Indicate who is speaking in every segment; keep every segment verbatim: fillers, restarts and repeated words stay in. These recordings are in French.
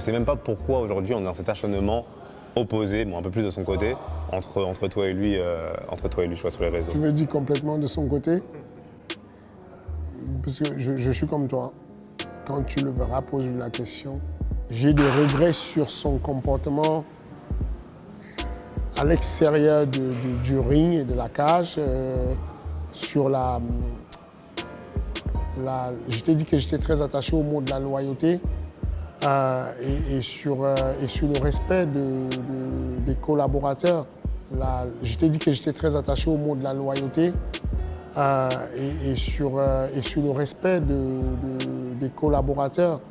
Speaker 1: sais même pas pourquoi aujourd'hui on est dans cet acharnement opposé, bon un peu plus de son côté, entre, entre toi et lui, euh, entre toi et lui, je vois sur les réseaux.
Speaker 2: Tu me dis complètement de son côté? Parce que je, je suis comme toi. Quand tu le verras, pose-lui la question. J'ai des regrets sur son comportement à l'extérieur de, de, du ring et de la cage, euh, sur la, la... Je t'ai dit que j'étais très attaché au mot de la loyauté euh, et, et, sur, euh, et sur le respect de, de, des collaborateurs. La... Je t'ai dit que j'étais très attaché au mot de la loyauté euh, et, et, sur, euh, et sur le respect de, de, des collaborateurs.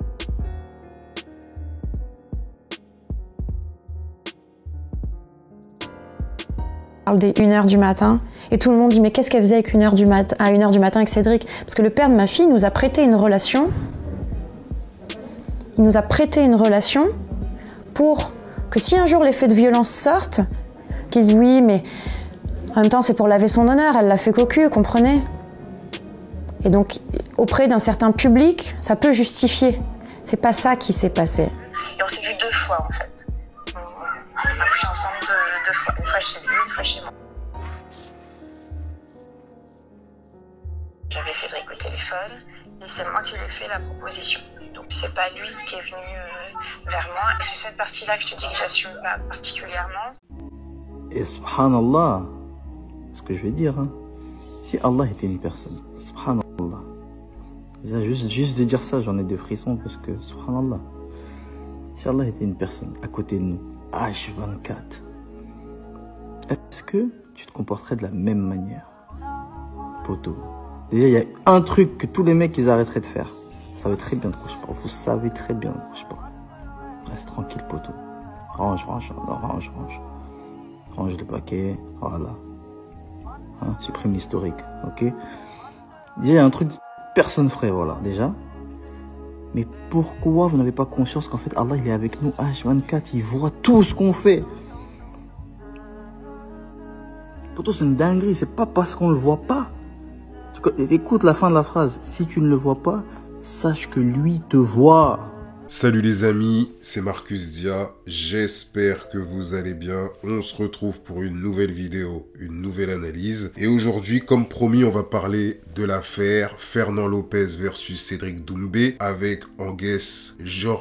Speaker 3: Parle des une heure du matin et tout le monde dit mais qu'est-ce qu'elle faisait avec une heure du mat à une heure du matin avec Cédric? Parce que le père de ma fille nous a prêté une relation. Il nous a prêté une relation pour que si un jour les faits de violence sortent, qu'ils disent oui mais en même temps c'est pour laver son honneur, elle l'a fait cocu, comprenez? Et donc auprès d'un certain public, ça peut justifier. C'est pas ça qui s'est passé.
Speaker 4: Et on s'est vu deux fois en fait. On a couché ensemble deux, deux fois, une fois chez lui, une fois chez moi. J'avais Cédric au téléphone et c'est moi qui lui ai fait la proposition. Donc c'est pas lui qui est venu euh, vers moi. Et c'est cette partie-là que je te dis que j'assume pas particulièrement.
Speaker 5: Et subhanallah, ce que je vais dire, hein, si Allah était une personne, subhanallah, juste, juste de dire ça, j'en ai des frissons parce que subhanallah, si Allah était une personne à côté de nous, H vingt-quatre, est-ce que tu te comporterais de la même manière, poto? Déjà, il y a un truc que tous les mecs, ils arrêteraient de faire. Vous savez très bien de quoi je parle. Vous savez très bien de quoi je parle. Reste tranquille, poto. Range, range, range, range. Range le paquet, voilà. Hein, supprime l'historique, ok? Déjà, il y a un truc que personne ferait, voilà, déjà. Mais pourquoi vous n'avez pas conscience qu'en fait Allah il est avec nous H vingt-quatre, il voit tout ce qu'on fait. Pourtant c'est une dinguerie, c'est pas parce qu'on le voit pas. Écoute la fin de la phrase, si tu ne le vois pas, sache que lui te voit.
Speaker 6: Salut les amis, c'est Marcus Dia, j'espère que vous allez bien. On se retrouve pour une nouvelle vidéo, une nouvelle analyse. Et aujourd'hui, comme promis, on va parler de l'affaire Fernand Lopez versus Cédric Doumbé avec en guest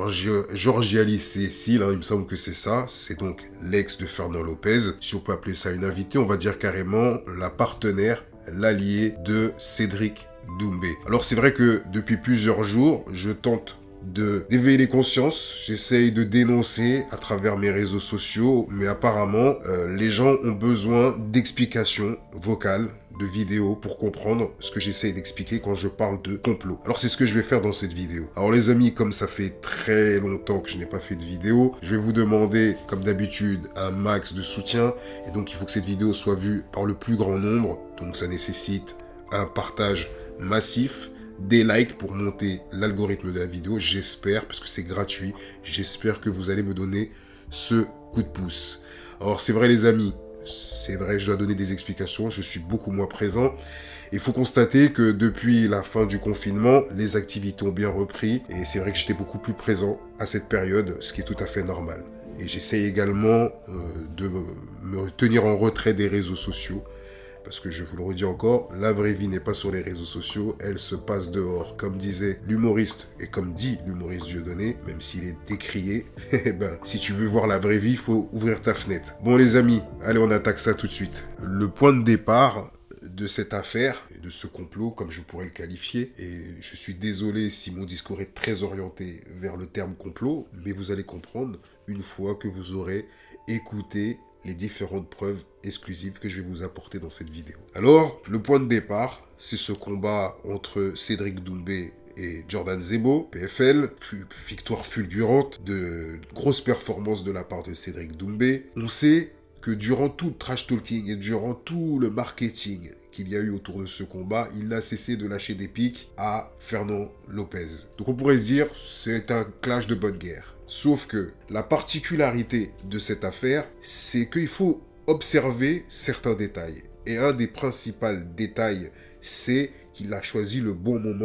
Speaker 6: Georgie Alice Cécile, hein, il me semble que c'est ça. C'est donc l'ex de Fernand Lopez. Si on peut appeler ça une invitée, on va dire carrément la partenaire, l'allié de Cédric Doumbé. Alors c'est vrai que depuis plusieurs jours, je tente d'éveiller les consciences, j'essaye de dénoncer à travers mes réseaux sociaux, mais apparemment, euh, les gens ont besoin d'explications vocales, de vidéos pour comprendre ce que j'essaye d'expliquer quand je parle de complot. Alors c'est ce que je vais faire dans cette vidéo. Alors les amis, comme ça fait très longtemps que je n'ai pas fait de vidéo, je vais vous demander, comme d'habitude, un max de soutien, et donc il faut que cette vidéo soit vue par le plus grand nombre, donc ça nécessite un partage massif, des likes pour monter l'algorithme de la vidéo, j'espère, parce que c'est gratuit, j'espère que vous allez me donner ce coup de pouce. Alors c'est vrai les amis, c'est vrai, je dois donner des explications, je suis beaucoup moins présent. Il faut constater que depuis la fin du confinement, les activités ont bien repris, et c'est vrai que j'étais beaucoup plus présent à cette période, ce qui est tout à fait normal. Et j'essaie également euh, de me tenir en retrait des réseaux sociaux, parce que je vous le redis encore, la vraie vie n'est pas sur les réseaux sociaux, elle se passe dehors. Comme disait l'humoriste, et comme dit l'humoriste Dieudonné, même s'il est décrié, eh ben, si tu veux voir la vraie vie, il faut ouvrir ta fenêtre. Bon les amis, allez on attaque ça tout de suite. Le point de départ de cette affaire, et de ce complot, comme je pourrais le qualifier, et je suis désolé si mon discours est très orienté vers le terme complot, mais vous allez comprendre une fois que vous aurez écouté les différentes preuves exclusives que je vais vous apporter dans cette vidéo. Alors, le point de départ, c'est ce combat entre Cédric Doumbé et Jordan Zebo, P F L, victoire fulgurante, de grosses performances de la part de Cédric Doumbé. On sait que durant tout le trash talking et durant tout le marketing qu'il y a eu autour de ce combat, il n'a cessé de lâcher des pics à Fernand Lopez. Donc on pourrait se dire, c'est un clash de bonne guerre. Sauf que la particularité de cette affaire, c'est qu'il faut observer certains détails. Et un des principaux détails, c'est qu'il a choisi le bon moment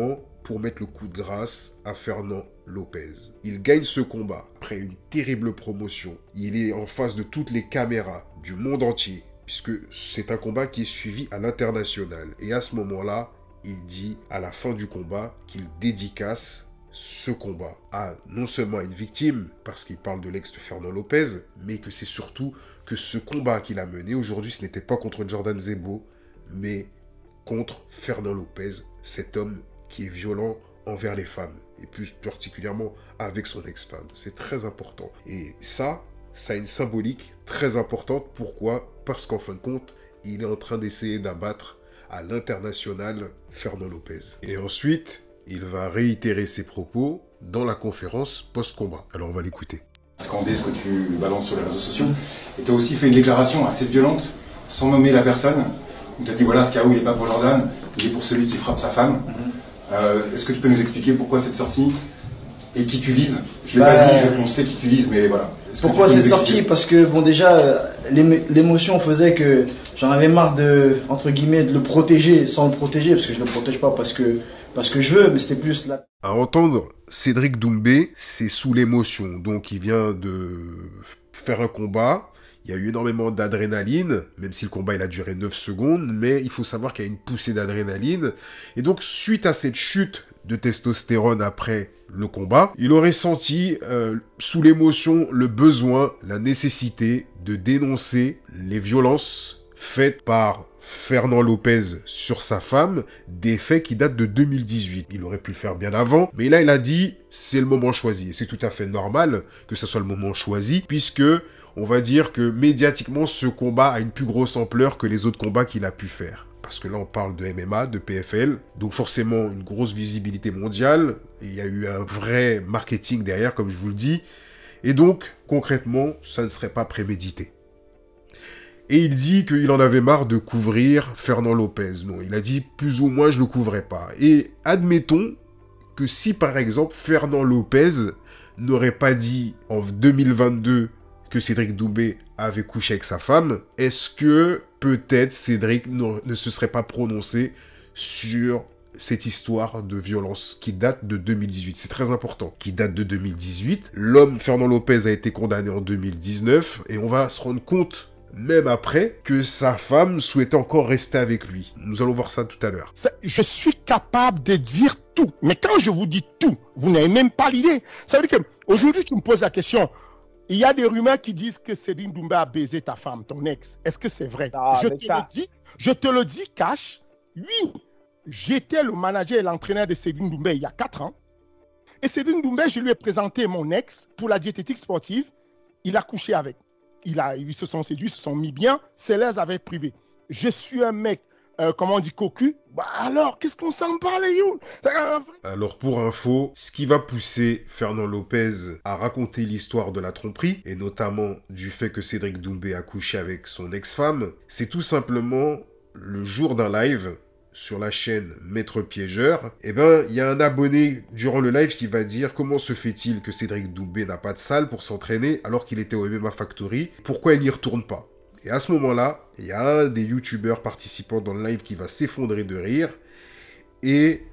Speaker 6: pour mettre le coup de grâce à Fernand Lopez. Il gagne ce combat après une terrible promotion. Il est en face de toutes les caméras du monde entier, puisque c'est un combat qui est suivi à l'international. Et à ce moment-là, il dit à la fin du combat qu'il dédicace ce combat à non seulement à une victime, parce qu'il parle de l'ex de Fernand Lopez, mais que c'est surtout que ce combat qu'il a mené aujourd'hui, ce n'était pas contre Jordan Zebo, mais contre Fernand Lopez, cet homme qui est violent envers les femmes, et plus particulièrement avec son ex-femme. C'est très important. Et ça, ça a une symbolique très importante. Pourquoi? Parce qu'en fin de compte, il est en train d'essayer d'abattre à l'international Fernand Lopez. Et ensuite, il va réitérer ses propos dans la conférence post-combat. Alors on va l'écouter.
Speaker 7: Scandé ce que tu balances sur les réseaux sociaux. Et tu as aussi fait une déclaration assez violente, sans nommer la personne, où tu as dit voilà, ce K O il n'est pas pour Jordan, il est pour celui qui frappe sa femme. Mm-hmm. euh, Est-ce que tu peux nous expliquer pourquoi cette sortie et qui tu vises? Je l'ai bah, pas dit, on sait qui tu vises, mais voilà.
Speaker 5: Pourquoi cette sortie? Parce que bon, déjà, l'émotion faisait que j'en avais marre de, entre guillemets, de le protéger sans le protéger, parce que je ne le protège pas parce que, parce que je veux, mais c'était plus là.
Speaker 6: À entendre Cédric Doumbé, c'est sous l'émotion. Donc il vient de faire un combat. Il y a eu énormément d'adrénaline, même si le combat il a duré neuf secondes, mais il faut savoir qu'il y a une poussée d'adrénaline. Et donc, suite à cette chute de testostérone après le combat, il aurait senti, euh, sous l'émotion, le besoin, la nécessité de dénoncer les violences faites par Fernand Lopez sur sa femme, des faits qui datent de deux mille dix-huit. Il aurait pu le faire bien avant, mais là, il a dit, c'est le moment choisi. Et c'est tout à fait normal que ce soit le moment choisi, puisque on va dire que médiatiquement, ce combat a une plus grosse ampleur que les autres combats qu'il a pu faire. Parce que là, on parle de M M A, de P F L, donc forcément une grosse visibilité mondiale. Et il y a eu un vrai marketing derrière, comme je vous le dis. Et donc, concrètement, ça ne serait pas prémédité. Et il dit qu'il en avait marre de couvrir Fernand Lopez. Non, il a dit plus ou moins je ne le couvrais pas. Et admettons que si par exemple Fernand Lopez n'aurait pas dit en deux mille vingt-deux que Cédric Doumbé avait couché avec sa femme, est-ce que peut-être Cédric ne se serait pas prononcé sur cette histoire de violence qui date de deux mille dix-huit? C'est très important. Qui date de deux mille dix-huit. L'homme Fernand Lopez a été condamné en deux mille dix-neuf et on va se rendre compte même après, que sa femme souhaitait encore rester avec lui. Nous allons voir ça tout à l'heure.
Speaker 8: Je suis capable de dire tout. Mais quand je vous dis tout, vous n'avez même pas l'idée. Ça veut dire qu'aujourd'hui, tu me poses la question. Il y a des rumeurs qui disent que Cédric Doumbé a baisé ta femme, ton ex. Est-ce que c'est vrai?
Speaker 9: ah,
Speaker 8: je, te ça... le dis, je te le dis, cash. Oui, j'étais le manager et l'entraîneur de Cédric Doumbé il y a quatre ans. Et Cédric Doumbé, je lui ai présenté mon ex pour la diététique sportive. Il a couché avec. Il a, ils se sont séduits, ils se sont mis bien, c'est les avait privés. Je suis un mec, euh, comment on dit, cocu. Bah alors, qu'est-ce qu'on s'en parle, you?
Speaker 6: Alors, pour info, ce qui va pousser Fernand Lopez à raconter l'histoire de la tromperie, et notamment du fait que Cédric Doumbé a couché avec son ex-femme, c'est tout simplement le jour d'un live sur la chaîne Maître Piégeur, eh ben, il y a un abonné durant le live qui va dire comment se fait-il que Cédric Doumbé n'a pas de salle pour s'entraîner alors qu'il était au M M A Factory, pourquoi il n'y retourne pas? Et à ce moment-là, il y a un des youtubeurs participants dans le live qui va s'effondrer de rire et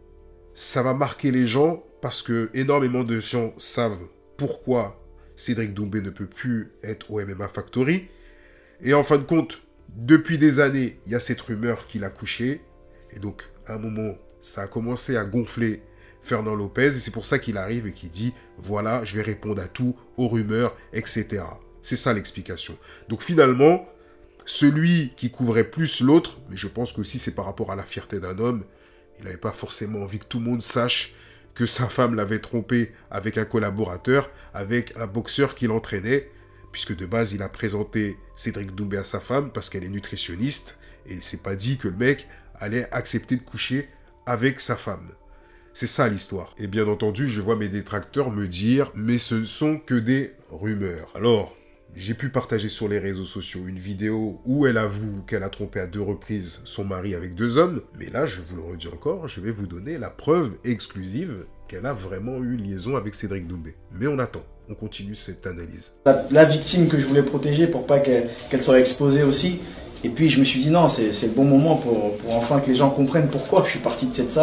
Speaker 6: ça va marquer les gens parce que énormément de gens savent pourquoi Cédric Doumbé ne peut plus être au M M A Factory et en fin de compte, depuis des années, il y a cette rumeur qu'il a couché. Et donc, à un moment, ça a commencé à gonfler Fernand Lopez. Et c'est pour ça qu'il arrive et qu'il dit, voilà, je vais répondre à tout, aux rumeurs, et cetera. C'est ça l'explication. Donc finalement, celui qui couvrait plus l'autre, mais je pense qu'aussi c'est par rapport à la fierté d'un homme, il n'avait pas forcément envie que tout le monde sache que sa femme l'avait trompé avec un collaborateur, avec un boxeur qui l'entraînait, puisque de base, il a présenté Cédric Doumbé à sa femme parce qu'elle est nutritionniste, et il ne s'est pas dit que le mec allait accepter de coucher avec sa femme. C'est ça l'histoire. Et bien entendu, je vois mes détracteurs me dire « mais ce ne sont que des rumeurs ». Alors, j'ai pu partager sur les réseaux sociaux une vidéo où elle avoue qu'elle a trompé à deux reprises son mari avec deux hommes, mais là, je vous le redis encore, je vais vous donner la preuve exclusive qu'elle a vraiment eu une liaison avec Cédric Doumbé. Mais on attend. On continue cette analyse.
Speaker 5: La, la victime que je voulais protéger pour pas qu'elle qu'elle soit exposée aussi. Et puis je me suis dit non, c'est le bon moment pour, pour enfin que les gens comprennent pourquoi je suis parti de cette salle.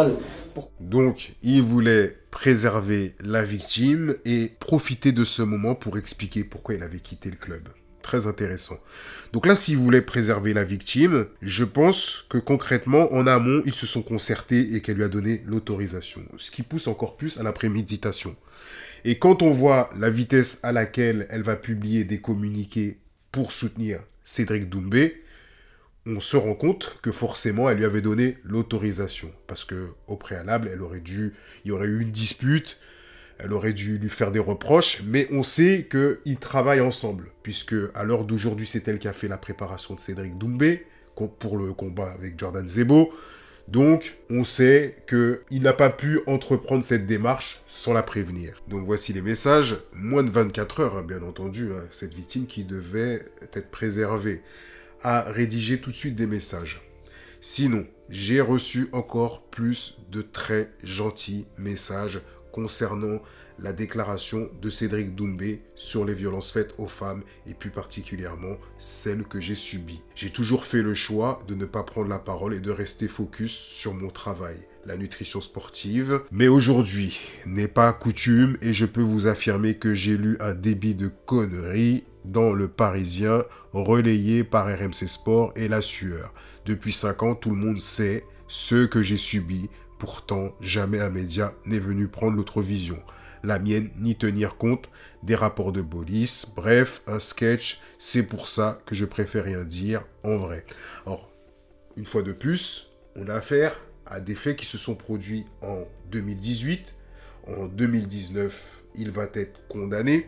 Speaker 6: Pour... Donc, il voulait préserver la victime et profiter de ce moment pour expliquer pourquoi il avait quitté le club. Très intéressant. Donc là, s'il voulait préserver la victime, je pense que concrètement, en amont, ils se sont concertés et qu'elle lui a donné l'autorisation. Ce qui pousse encore plus à la préméditation. Et quand on voit la vitesse à laquelle elle va publier des communiqués pour soutenir Cédric Doumbé, on se rend compte que forcément, elle lui avait donné l'autorisation. Parce que au préalable, elle aurait dû, il y aurait eu une dispute, elle aurait dû lui faire des reproches, mais on sait qu'ils travaillent ensemble, puisque à l'heure d'aujourd'hui, c'est elle qui a fait la préparation de Cédric Doumbé pour le combat avec Jordan Zebo. Donc, on sait qu'il n'a pas pu entreprendre cette démarche sans la prévenir. Donc, voici les messages. Moins de vingt-quatre heures, hein, bien entendu, hein, cette victime qui devait être préservée a rédigé tout de suite des messages. Sinon, j'ai reçu encore plus de très gentils messages concernant la déclaration de Cédric Doumbé sur les violences faites aux femmes et plus particulièrement celles que j'ai subies. J'ai toujours fait le choix de ne pas prendre la parole et de rester focus sur mon travail, la nutrition sportive. Mais aujourd'hui n'est pas coutume et je peux vous affirmer que j'ai lu un débit de conneries dans Le Parisien relayé par R M C Sport et La Sueur. Depuis cinq ans, tout le monde sait ce que j'ai subi. Pourtant, jamais un média n'est venu prendre l'autre vision. La mienne, ni tenir compte des rapports de police. Bref, un sketch, c'est pour ça que je préfère rien dire en vrai. Alors, une fois de plus, on a affaire à des faits qui se sont produits en deux mille dix-huit. En deux mille dix-neuf, il va être condamné.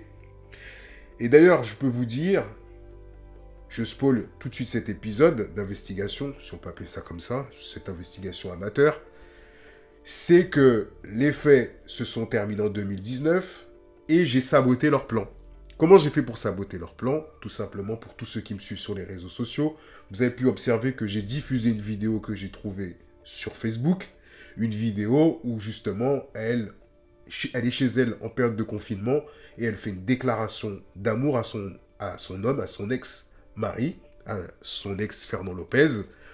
Speaker 6: Et d'ailleurs, je peux vous dire, je spoil tout de suite cet épisode d'investigation, si on peut appeler ça comme ça, cette investigation amateur. C'est que les faits se sont terminés en deux mille dix-neuf et j'ai saboté leur plan. Comment j'ai fait pour saboter leur plan? Tout simplement, pour tous ceux qui me suivent sur les réseaux sociaux, vous avez pu observer que j'ai diffusé une vidéo que j'ai trouvée sur Facebook, une vidéo où justement, elle, elle est chez elle en période de confinement et elle fait une déclaration d'amour à son, à son homme, à son ex-mari, à son ex Fernand Lopez,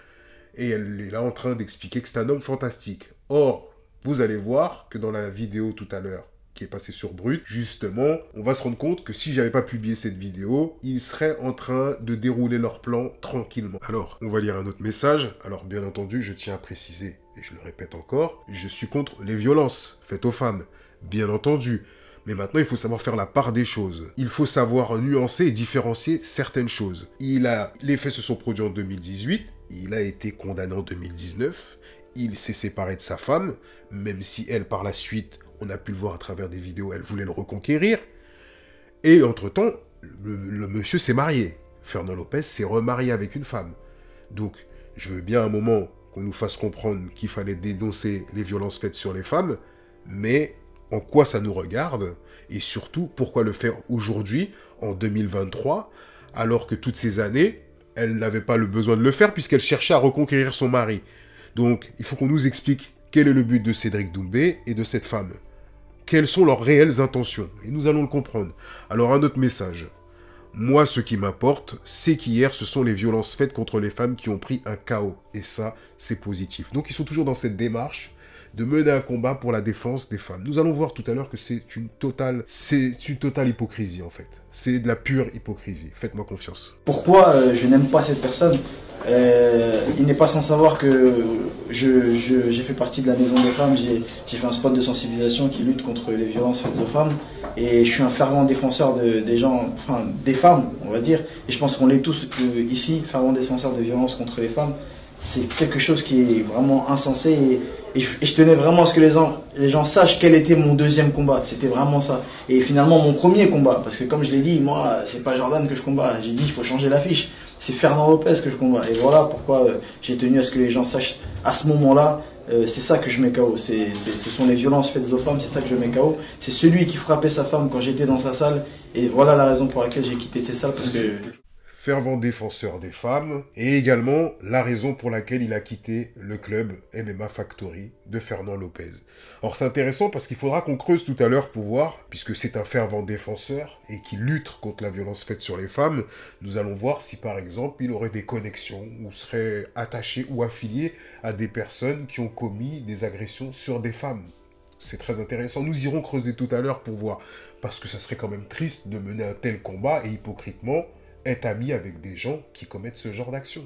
Speaker 6: et elle est là en train d'expliquer que c'est un homme fantastique. Or, vous allez voir que dans la vidéo tout à l'heure, qui est passée sur Brut, justement, on va se rendre compte que si j'avais pas publié cette vidéo, ils seraient en train de dérouler leur plan tranquillement. Alors, on va lire un autre message. Alors, bien entendu, je tiens à préciser, et je le répète encore, je suis contre les violences faites aux femmes, bien entendu. Mais maintenant, il faut savoir faire la part des choses. Il faut savoir nuancer et différencier certaines choses. Il a... Les faits se sont produits en deux mille dix-huit, il a été condamné en deux mille dix-neuf, il s'est séparé de sa femme, même si elle, par la suite, on a pu le voir à travers des vidéos, elle voulait le reconquérir. Et entre-temps, le, le monsieur s'est marié. Fernand Lopez s'est remarié avec une femme. Donc, je veux bien un moment qu'on nous fasse comprendre qu'il fallait dénoncer les violences faites sur les femmes, mais en quoi ça nous regarde? Et surtout, pourquoi le faire aujourd'hui, en deux mille vingt-trois, alors que toutes ces années, elle n'avait pas le besoin de le faire puisqu'elle cherchait à reconquérir son mari. Donc, il faut qu'on nous explique quel est le but de Cédric Doumbé et de cette femme. Quelles sont leurs réelles intentions? Et nous allons le comprendre. Alors, un autre message. Moi, ce qui m'importe, c'est qu'hier, ce sont les violences faites contre les femmes qui ont pris un K O. Et ça, c'est positif. Donc, ils sont toujours dans cette démarche de mener un combat pour la défense des femmes. Nous allons voir tout à l'heure que c'est une totale, c'est une totale hypocrisie, en fait. C'est de la pure hypocrisie. Faites-moi confiance.
Speaker 5: Pourquoi euh, je n'aime pas cette personne? Euh, il n'est pas sans savoir que je, je, j'ai fait partie de la Maison des Femmes, j'ai, j'ai fait un spot de sensibilisation qui lutte contre les violences faites aux femmes et je suis un fervent défenseur de, des gens, enfin des femmes on va dire, et je pense qu'on l'est tous euh, ici, fervent défenseur des violences contre les femmes. C'est quelque chose qui est vraiment insensé et, et, je, et je tenais vraiment à ce que les gens, les gens sachent quel était mon deuxième combat, c'était vraiment ça. Et finalement mon premier combat, parce que comme je l'ai dit, moi c'est pas Jordan que je combats, j'ai dit il faut changer l'affiche. C'est Fernand Lopez que je combats. Et voilà pourquoi euh, j'ai tenu à ce que les gens sachent à ce moment-là, euh, c'est ça que je mets K O. C'est, c'est, ce sont les violences faites aux femmes, c'est ça que je mets K O. C'est celui qui frappait sa femme quand j'étais dans sa salle. Et voilà la raison pour laquelle j'ai quitté ces salles. Parce que...
Speaker 6: fervent défenseur des femmes, et également la raison pour laquelle il a quitté le club M M A Factory de Fernand Lopez. Alors c'est intéressant parce qu'il faudra qu'on creuse tout à l'heure pour voir, puisque c'est un fervent défenseur et qui lutte contre la violence faite sur les femmes, nous allons voir si par exemple il aurait des connexions ou serait attaché ou affilié à des personnes qui ont commis des agressions sur des femmes. C'est très intéressant, nous irons creuser tout à l'heure pour voir, parce que ça serait quand même triste de mener un tel combat et hypocritement être ami avec des gens qui commettent ce genre d'action.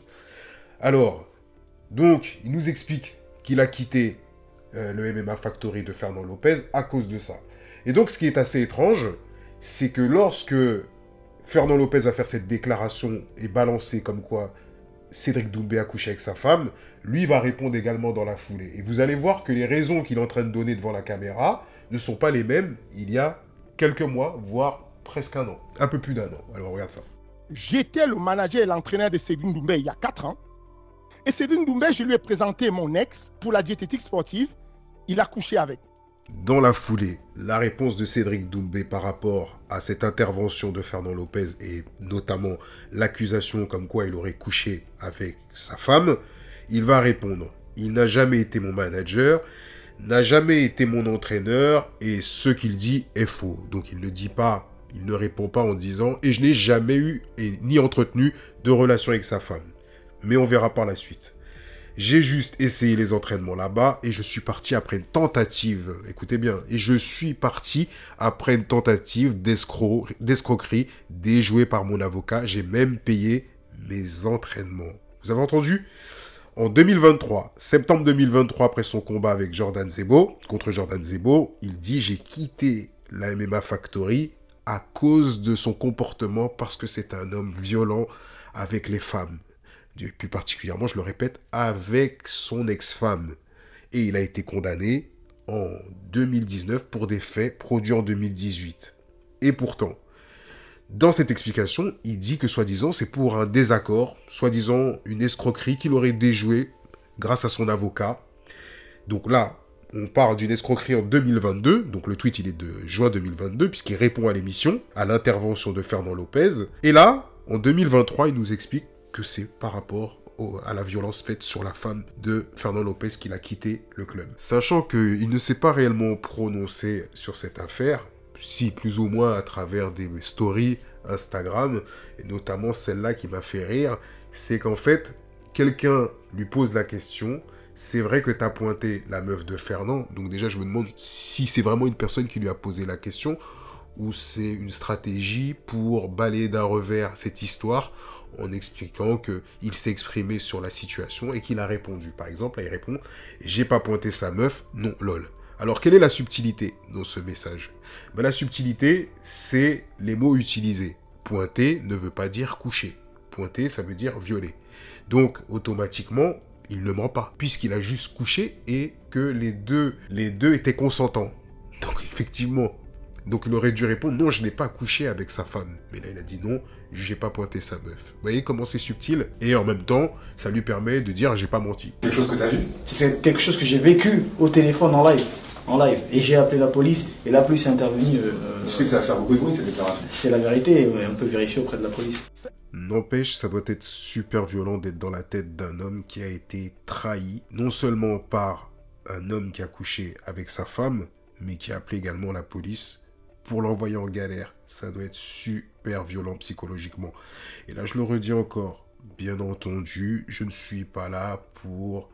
Speaker 6: Alors, donc, il nous explique qu'il a quitté euh, le M M A Factory de Fernand Lopez à cause de ça. Et donc, ce qui est assez étrange, c'est que lorsque Fernand Lopez va faire cette déclaration et balancer comme quoi Cédric Doumbé a couché avec sa femme, lui va répondre également dans la foulée. Et vous allez voir que les raisons qu'il est en train de donner devant la caméra ne sont pas les mêmes il y a quelques mois, voire presque un an. Un peu plus d'un an. Alors, regarde ça.
Speaker 8: J'étais le manager et l'entraîneur de Cédric Doumbé il y a quatre ans. Et Cédric Doumbé, je lui ai présenté mon ex pour la diététique sportive. Il a couché avec.
Speaker 6: Dans la foulée, la réponse de Cédric Doumbé par rapport à cette intervention de Fernand Lopez et notamment l'accusation comme quoi il aurait couché avec sa femme, il va répondre « Il n'a jamais été mon manager, n'a jamais été mon entraîneur et ce qu'il dit est faux. » Donc il ne dit pas... Il ne répond pas en disant « Et je n'ai jamais eu et ni entretenu de relation avec sa femme. » Mais on verra par la suite. J'ai juste essayé les entraînements là-bas et je suis parti après une tentative. Écoutez bien. Et je suis parti après une tentative d'escro d'escroquerie déjouée par mon avocat. J'ai même payé mes entraînements. Vous avez entendu ? En deux mille vingt-trois, septembre deux mille vingt-trois, après son combat avec Jordan Zebo, contre Jordan Zebo, il dit « J'ai quitté la M M A Factory à cause de son comportement parce que c'est un homme violent avec les femmes. Et plus particulièrement, je le répète, avec son ex-femme. Et il a été condamné en deux mille dix-neuf pour des faits produits en deux mille dix-huit. Et pourtant, dans cette explication, il dit que soi-disant c'est pour un désaccord, soi-disant une escroquerie qu'il aurait déjouée grâce à son avocat. Donc là, on parle d'une escroquerie en deux mille vingt-deux, donc le tweet il est de juin deux mille vingt-deux, puisqu'il répond à l'émission, à l'intervention de Fernand Lopez. Et là, en deux mille vingt-trois, il nous explique que c'est par rapport au, à la violence faite sur la femme de Fernand Lopez qu'il a quitté le club. Sachant qu'il ne s'est pas réellement prononcé sur cette affaire, si plus ou moins à travers des stories Instagram, et notamment celle-là qui m'a fait rire, c'est qu'en fait, quelqu'un lui pose la question... C'est vrai que tu as pointé la meuf de Fernand, donc déjà je me demande si c'est vraiment une personne qui lui a posé la question ou c'est une stratégie pour balayer d'un revers cette histoire en expliquant qu'il s'est exprimé sur la situation et qu'il a répondu. Par exemple, là il répond « J'ai pas pointé sa meuf, non lol ». Alors quelle est la subtilité dans ce message? Ben, la subtilité, c'est les mots utilisés. Pointer ne veut pas dire coucher. Pointer, ça veut dire violer. Donc automatiquement... il ne ment pas, puisqu'il a juste couché et que les deux, les deux étaient consentants. Donc effectivement, donc il aurait dû répondre, non, je n'ai pas couché avec sa femme. Mais là, il a dit non, j'ai pas pointé sa meuf. Vous voyez comment c'est subtil? Et en même temps, ça lui permet de dire, j'ai pas menti.
Speaker 7: Quelque chose que tu as vu?
Speaker 5: C'est quelque chose que j'ai vécu au téléphone en live. En live. Et j'ai appelé la police, et la police est intervenue. Euh,
Speaker 7: tu sais que ça va faire beaucoup de bruit, cette déclaration.
Speaker 5: C'est la vérité, ouais, on peut vérifier auprès de la police.
Speaker 6: N'empêche, ça doit être super violent d'être dans la tête d'un homme qui a été trahi, non seulement par un homme qui a couché avec sa femme, mais qui a appelé également la police pour l'envoyer en galère. Ça doit être super violent psychologiquement. Et là, je le redis encore, bien entendu, je ne suis pas là pour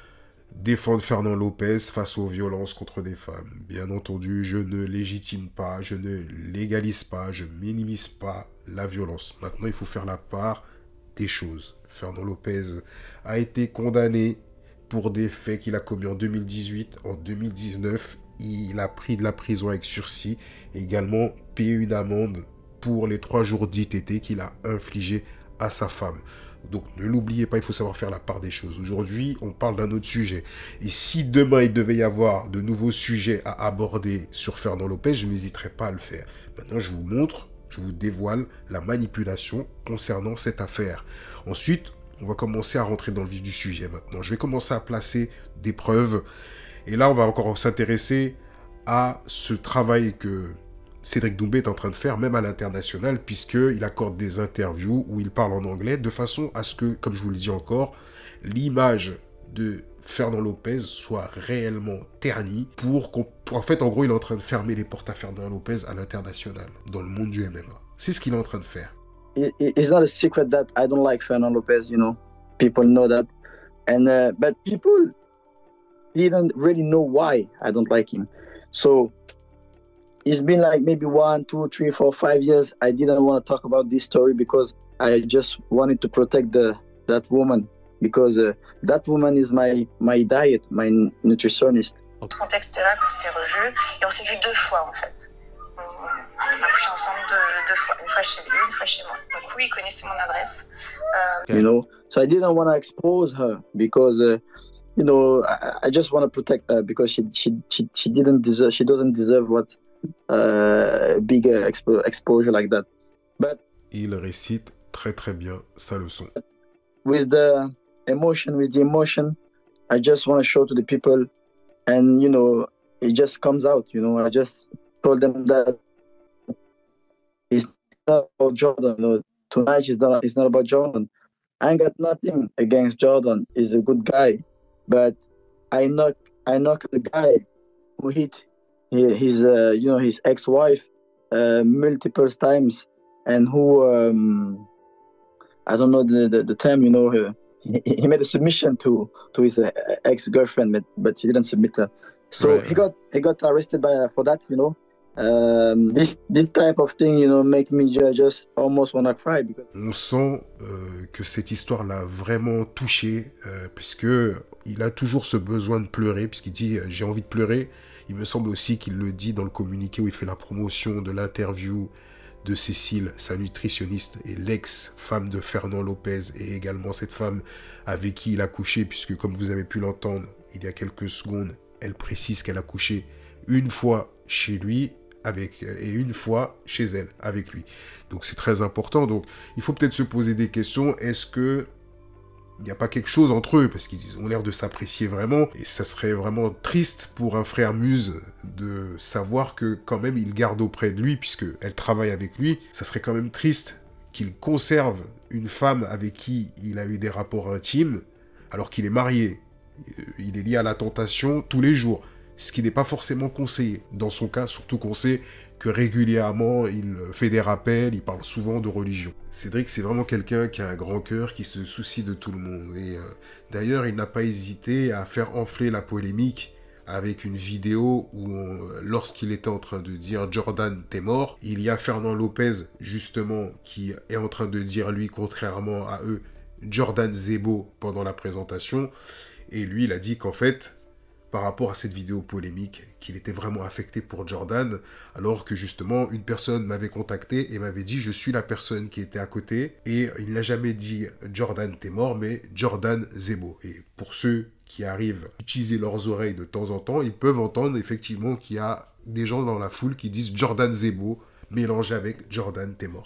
Speaker 6: défendre Fernand Lopez face aux violences contre des femmes. Bien entendu, je ne légitime pas, je ne légalise pas, je minimise pas la violence. Maintenant, il faut faire la part des choses. Fernand Lopez a été condamné pour des faits qu'il a commis en deux mille dix-huit. En deux mille dix-neuf, il a pris de la prison avec sursis et également payé une amende pour les trois jours d'I T T qu'il a infligé à sa femme. Donc ne l'oubliez pas, il faut savoir faire la part des choses. Aujourd'hui, on parle d'un autre sujet. Et si demain, il devait y avoir de nouveaux sujets à aborder sur Fernand Lopez, je n'hésiterai pas à le faire. Maintenant, je vous montre, je vous dévoile la manipulation concernant cette affaire. Ensuite, on va commencer à rentrer dans le vif du sujet maintenant. Je vais commencer à placer des preuves. Et là, on va encore s'intéresser à ce travail que Cédric Doumbé est en train de faire, même à l'international, puisqu'il accorde des interviews où il parle en anglais, de façon à ce que, comme je vous le dis encore, l'image de Fernand Lopez soit réellement ternie pour qu'on... En fait, en gros, il est en train de fermer les portes à Fernand Lopez à l'international, dans le monde du M M A. C'est ce qu'il est en train de faire.
Speaker 5: It, it's not a secret that I don't like Fernand Lopez, you know. People know that. And, uh, but people didn't really know why I don't like him. So, it's been like maybe one, two, three, four, five years. I didn't want to talk about this story because I just wanted to protect the that woman. Because uh, that woman is my, my diet, my nutritionist.
Speaker 4: Dans ce contexte-là, qu'on s'est revus, et on s'est vu deux fois en fait. On, on a couché ensemble deux, deux fois, une fois chez lui, une fois chez moi. Donc oui, il connaissait mon adresse. Euh...
Speaker 5: Okay. You know, so I didn't want to expose her because, uh, you know, I, I just want to protect her because she she she she didn't deserve, she doesn't deserve what uh, big uh, expo exposure like that. But
Speaker 6: il récite très très bien sa leçon.
Speaker 5: With the emotion, with the emotion, I just want to show to the people, and you know, it just comes out. You know, I just told them that it's not about Jordan. You know, tonight is not. It's not about Jordan. I ain't got nothing against Jordan. He's a good guy, but I knock. I knock the guy who hit his, uh, you know, his ex-wife uh, multiple times, and who um, I don't know the the, the term. You know. Uh, He made a submission to to his uh, ex-girlfriend, but, but he didn't submit her. So right. he got he got arrested by for that, you know. Um, this this type of thing, you know, make me just almost wanna cry because.
Speaker 6: On sent euh, que cette histoire l'a vraiment touché, euh, puisque il a toujours ce besoin de pleurer, puisqu'il dit euh, j'ai envie de pleurer. Il me semble aussi qu'il le dit dans le communiqué où il fait la promotion de l'interview de Cécile, sa nutritionniste, et l'ex-femme de Fernand Lopez, et également cette femme avec qui il a couché, puisque comme vous avez pu l'entendre il y a quelques secondes, elle précise qu'elle a couché une fois chez lui avec, et une fois chez elle avec lui. Donc c'est très important. Donc il faut peut-être se poser des questions. Est-ce que il n'y a pas quelque chose entre eux, parce qu'ils ont l'air de s'apprécier vraiment, et ça serait vraiment triste pour un frère Muse de savoir que quand même il garde auprès de lui, puisqu'elle travaille avec lui, ça serait quand même triste qu'il conserve une femme avec qui il a eu des rapports intimes, alors qu'il est marié. Il est lié à la tentation tous les jours, ce qui n'est pas forcément conseillé. Dans son cas, surtout qu'on sait que régulièrement, il fait des rappels, il parle souvent de religion. Cédric, c'est vraiment quelqu'un qui a un grand cœur, qui se soucie de tout le monde. Et euh, d'ailleurs, il n'a pas hésité à faire enfler la polémique avec une vidéo où, lorsqu'il était en train de dire « Jordan, t'es mort », il y a Fernand Lopez, justement, qui est en train de dire, lui, contrairement à eux, « Jordan Zebo » pendant la présentation. Et lui, il a dit qu'en fait, par rapport à cette vidéo polémique, qu'il était vraiment affecté pour Jordan, alors que justement, une personne m'avait contacté et m'avait dit « Je suis la personne qui était à côté » et il n'a jamais dit « Jordan, t'es mort », mais « Jordan Zebo ». Et pour ceux qui arrivent à utiliser leurs oreilles de temps en temps, ils peuvent entendre effectivement qu'il y a des gens dans la foule qui disent « Jordan Zebo » mélangé avec « Jordan, t'es mort ».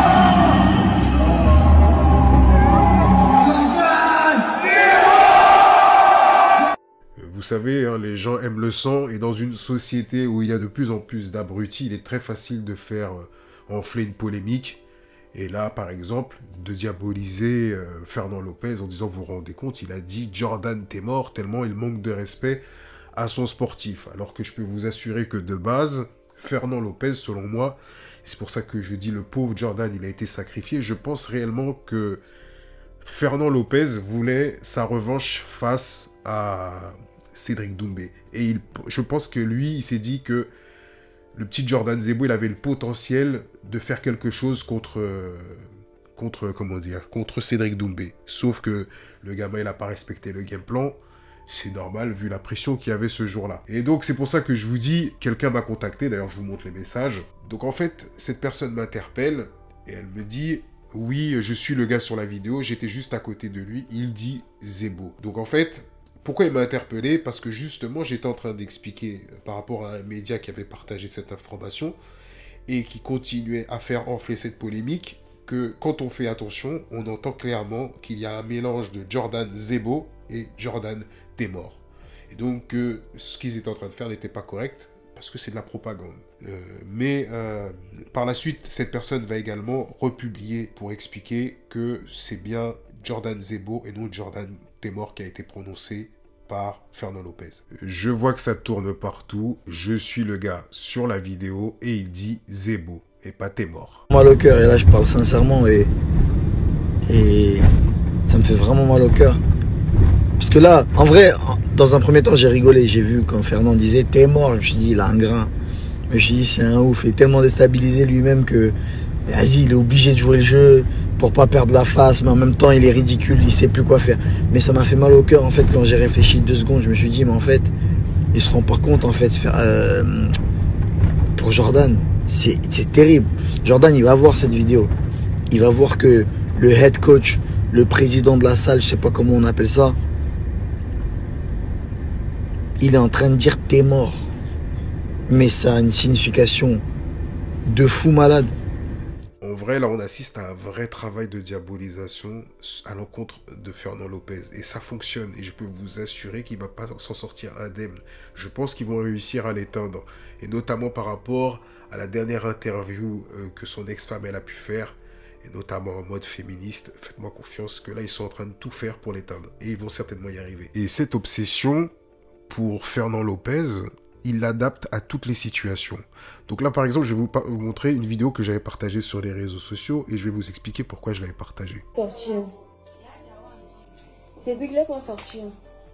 Speaker 6: Vous savez, hein, les gens aiment le sang, et dans une société où il y a de plus en plus d'abrutis, il est très facile de faire euh, enfler une polémique. Et là, par exemple, de diaboliser euh, Fernand Lopez en disant, vous vous rendez compte, il a dit « Jordan, t'es mort », tellement il manque de respect à son sportif. Alors que je peux vous assurer que de base, Fernand Lopez, selon moi, c'est pour ça que je dis le pauvre Jordan, il a été sacrifié, je pense réellement que Fernand Lopez voulait sa revanche face à Cédric Doumbé. Et il, je pense que lui, il s'est dit que le petit Jordan Zebo, il avait le potentiel de faire quelque chose contre, contre, comment dire, contre Cédric Doumbé. Sauf que le gamin, il n'a pas respecté le game plan. C'est normal, vu la pression qu'il y avait ce jour-là. Et donc, c'est pour ça que je vous dis, quelqu'un m'a contacté, d'ailleurs, je vous montre les messages. Donc, en fait, cette personne m'interpelle et elle me dit... Oui, je suis le gars sur la vidéo, j'étais juste à côté de lui, il dit Zebo. Donc en fait, pourquoi il m'a interpellé? Parce que justement, j'étais en train d'expliquer par rapport à un média qui avait partagé cette information et qui continuait à faire enfler cette polémique, que quand on fait attention, on entend clairement qu'il y a un mélange de Jordan Zebo et Jordan t'es mort. Et donc, euh, ce qu'ils étaient en train de faire n'était pas correct, parce que c'est de la propagande. Euh, mais euh, par la suite, cette personne va également republier pour expliquer que c'est bien Jordan Zebo et non Jordan Temor qui a été prononcé par Fernand Lopez. Je vois que ça tourne partout. Je suis le gars sur la vidéo et il dit Zebo et pas Temor.
Speaker 5: Mal au cœur, et là je parle sincèrement et, et ça me fait vraiment mal au cœur. Parce que là, en vrai, dans un premier temps, j'ai rigolé. J'ai vu quand Fernand disait « t'es mort », je me suis dit, il a un grain. Mais je me suis dit, c'est un ouf. Il est tellement déstabilisé lui-même que, vas-y, il est obligé de jouer le jeu pour pas perdre la face. Mais en même temps, il est ridicule, il sait plus quoi faire. Mais ça m'a fait mal au cœur, en fait, quand j'ai réfléchi deux secondes. Je me suis dit, mais en fait, il se rend pas compte, en fait, faire, euh, pour Jordan, c'est terrible. Jordan, il va voir cette vidéo. Il va voir que le head coach, le président de la salle, je sais pas comment on appelle ça, il est en train de dire t'es mort. Mais ça a une signification de fou malade.
Speaker 6: En vrai, là, on assiste à un vrai travail de diabolisation à l'encontre de Fernand Lopez. Et ça fonctionne. Et je peux vous assurer qu'il ne va pas s'en sortir indemne. Je pense qu'ils vont réussir à l'éteindre. Et notamment par rapport à la dernière interview euh, que son ex-femme elle a pu faire. Et notamment en mode féministe. Faites-moi confiance que là, ils sont en train de tout faire pour l'éteindre. Et ils vont certainement y arriver. Et cette obsession pour Fernand Lopez, il l'adapte à toutes les situations. Donc là, par exemple, je vais vous, vous montrer une vidéo que j'avais partagée sur les réseaux sociaux et je vais vous expliquer pourquoi je l'avais partagée.
Speaker 9: Sortir. Cédric, laisse-moi sortir.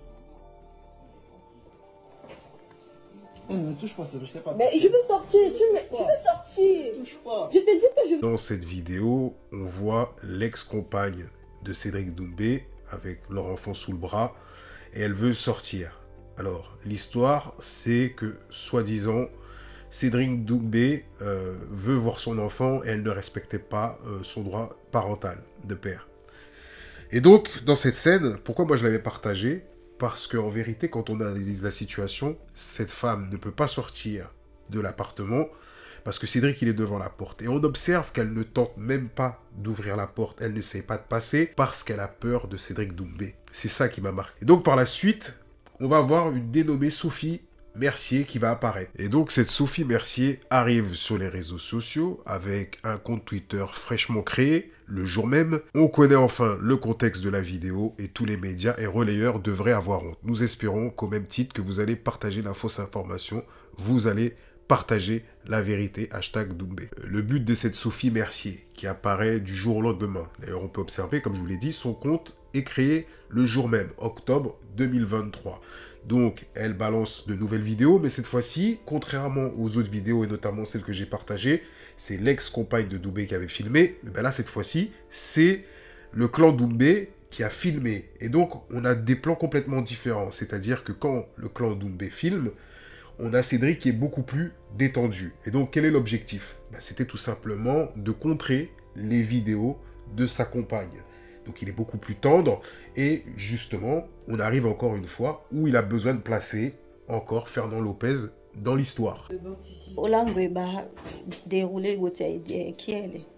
Speaker 5: Ne touche pas, je t'ai pas.
Speaker 9: Mais je veux sortir, tu me... je veux sortir. Touche pas. Je t'ai dit que je...
Speaker 6: Dans cette vidéo, on voit l'ex-compagne de Cédric Doumbé avec leur enfant sous le bras et elle veut sortir. Alors, l'histoire, c'est que, soi-disant, Cédric Doumbé euh, veut voir son enfant et elle ne respectait pas euh, son droit parental de père. Et donc, dans cette scène, pourquoi moi je l'avais partagée? Parce qu'en vérité, quand on analyse la situation, cette femme ne peut pas sortir de l'appartement parce que Cédric, il est devant la porte. Et on observe qu'elle ne tente même pas d'ouvrir la porte. Elle ne sait pas de passer parce qu'elle a peur de Cédric Doumbé. C'est ça qui m'a marqué. Et donc, par la suite, on va avoir une dénommée Sophie Mercier qui va apparaître. Et donc, cette Sophie Mercier arrive sur les réseaux sociaux avec un compte Twitter fraîchement créé le jour même. On connaît enfin le contexte de la vidéo et tous les médias et relayeurs devraient avoir honte. Nous espérons qu'au même titre que vous allez partager la fausse information, vous allez partager la vérité, hashtag Doumbé. Le but de cette Sophie Mercier qui apparaît du jour au lendemain. D'ailleurs, on peut observer, comme je vous l'ai dit, son compte est créé le jour même, octobre deux mille vingt-trois. Donc, elle balance de nouvelles vidéos, mais cette fois-ci, contrairement aux autres vidéos, et notamment celles que j'ai partagées, c'est l'ex-compagne de Doumbé qui avait filmé. Et bien là, cette fois-ci, c'est le clan Doumbé qui a filmé. Et donc, on a des plans complètement différents. C'est-à-dire que quand le clan Doumbé filme, on a Cédric qui est beaucoup plus détendu. Et donc, quel est l'objectif? Ben, c'était tout simplement de contrer les vidéos de sa compagne. Donc, il est beaucoup plus tendre. Et justement, on arrive encore une fois où il a besoin de placer encore Fernand Lopez dans l'histoire.
Speaker 9: Dérouler qui elle est.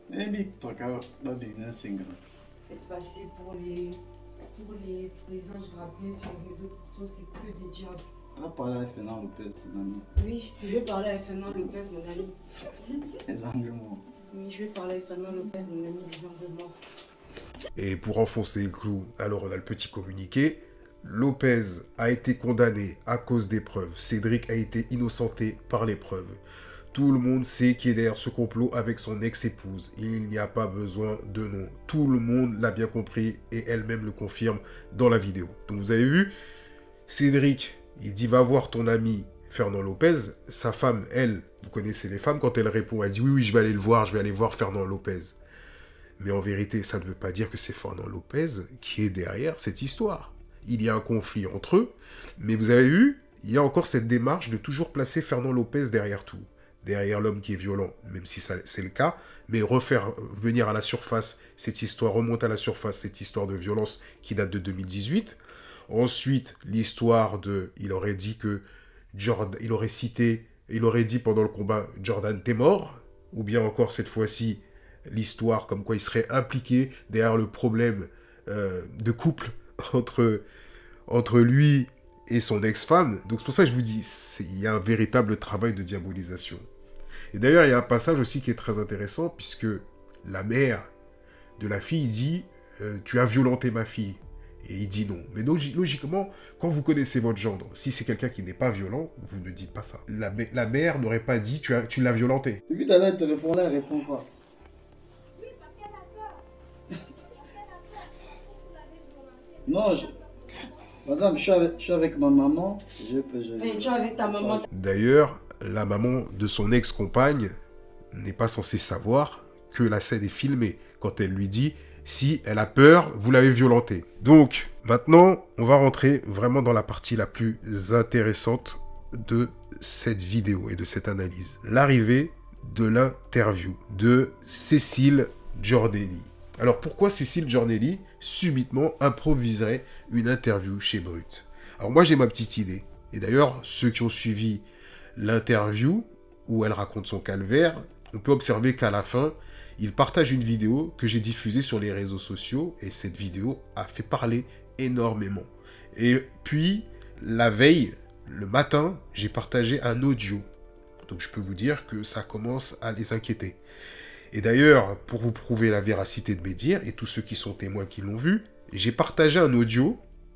Speaker 10: Faites passer pour les, pour les, pour les anges rappelés sur les réseaux, pourtant c'est que des diables.
Speaker 5: Tu vas parler avec Fernand Lopez, ton ami.
Speaker 10: Oui, je vais parler avec Fernand Lopez, mon ami.
Speaker 5: Les angles morts.
Speaker 10: Oui, je vais parler avec Fernand Lopez, mon ami, les angles morts.
Speaker 6: Et pour enfoncer les clous, alors on a le petit communiqué. Lopez a été condamné à cause des preuves. Cédric a été innocenté par les preuves. Tout le monde sait qui est derrière ce complot avec son ex-épouse. Il n'y a pas besoin de nom. Tout le monde l'a bien compris et elle-même le confirme dans la vidéo. Donc vous avez vu, Cédric, il dit va voir ton ami Fernand Lopez. Sa femme, elle, vous connaissez les femmes, quand elle répond, elle dit oui, oui, je vais aller le voir, je vais aller voir Fernand Lopez. Mais en vérité, ça ne veut pas dire que c'est Fernand Lopez qui est derrière cette histoire. Il y a un conflit entre eux, mais vous avez vu, il y a encore cette démarche de toujours placer Fernand Lopez derrière tout. Derrière l'homme qui est violent, même si c'est le cas, mais refaire venir à la surface cette histoire, remonte à la surface cette histoire de violence qui date de deux mille dix-huit. Ensuite, l'histoire de, il aurait dit que, Jordan, il aurait cité, il aurait dit pendant le combat, Jordan t'es mort, ou bien encore cette fois-ci, l'histoire comme quoi il serait impliqué derrière le problème euh, de couple entre, entre lui et son ex-femme. Donc c'est pour ça que je vous dis, il y a un véritable travail de diabolisation. Et d'ailleurs, il y a un passage aussi qui est très intéressant, puisque la mère de la fille dit euh, « Tu as violenté ma fille ». Et il dit non. Mais logiquement, quand vous connaissez votre gendre, si c'est quelqu'un qui n'est pas violent, vous ne dites pas ça. La, la mère n'aurait pas dit « Tu, as, tu l'as violenté ».
Speaker 5: Depuis tout à l'heure, elle te répond là, elle répond pas. Non, je... Madame, je suis, avec, je suis avec ma maman. Je peux, je...
Speaker 10: Et tu es avec ta maman.
Speaker 6: D'ailleurs, la maman de son ex-compagne n'est pas censée savoir que la scène est filmée quand elle lui dit « Si elle a peur, vous l'avez violentée ». Donc, maintenant, on va rentrer vraiment dans la partie la plus intéressante de cette vidéo et de cette analyse. L'arrivée de l'interview de Cécile Giornelli. Alors, pourquoi Cécile Giornelli, subitement, improviserait une interview chez Brut? Alors, moi, j'ai ma petite idée. Et d'ailleurs, ceux qui ont suivi l'interview, où elle raconte son calvaire, on peut observer qu'à la fin, il partage une vidéo que j'ai diffusée sur les réseaux sociaux, et cette vidéo a fait parler énormément. Et puis, la veille, le matin, j'ai partagé un audio. Donc, je peux vous dire que ça commence à les inquiéter. Et d'ailleurs, pour vous prouver la véracité de mes dires, et tous ceux qui sont témoins qui l'ont vu, j'ai partagé un audio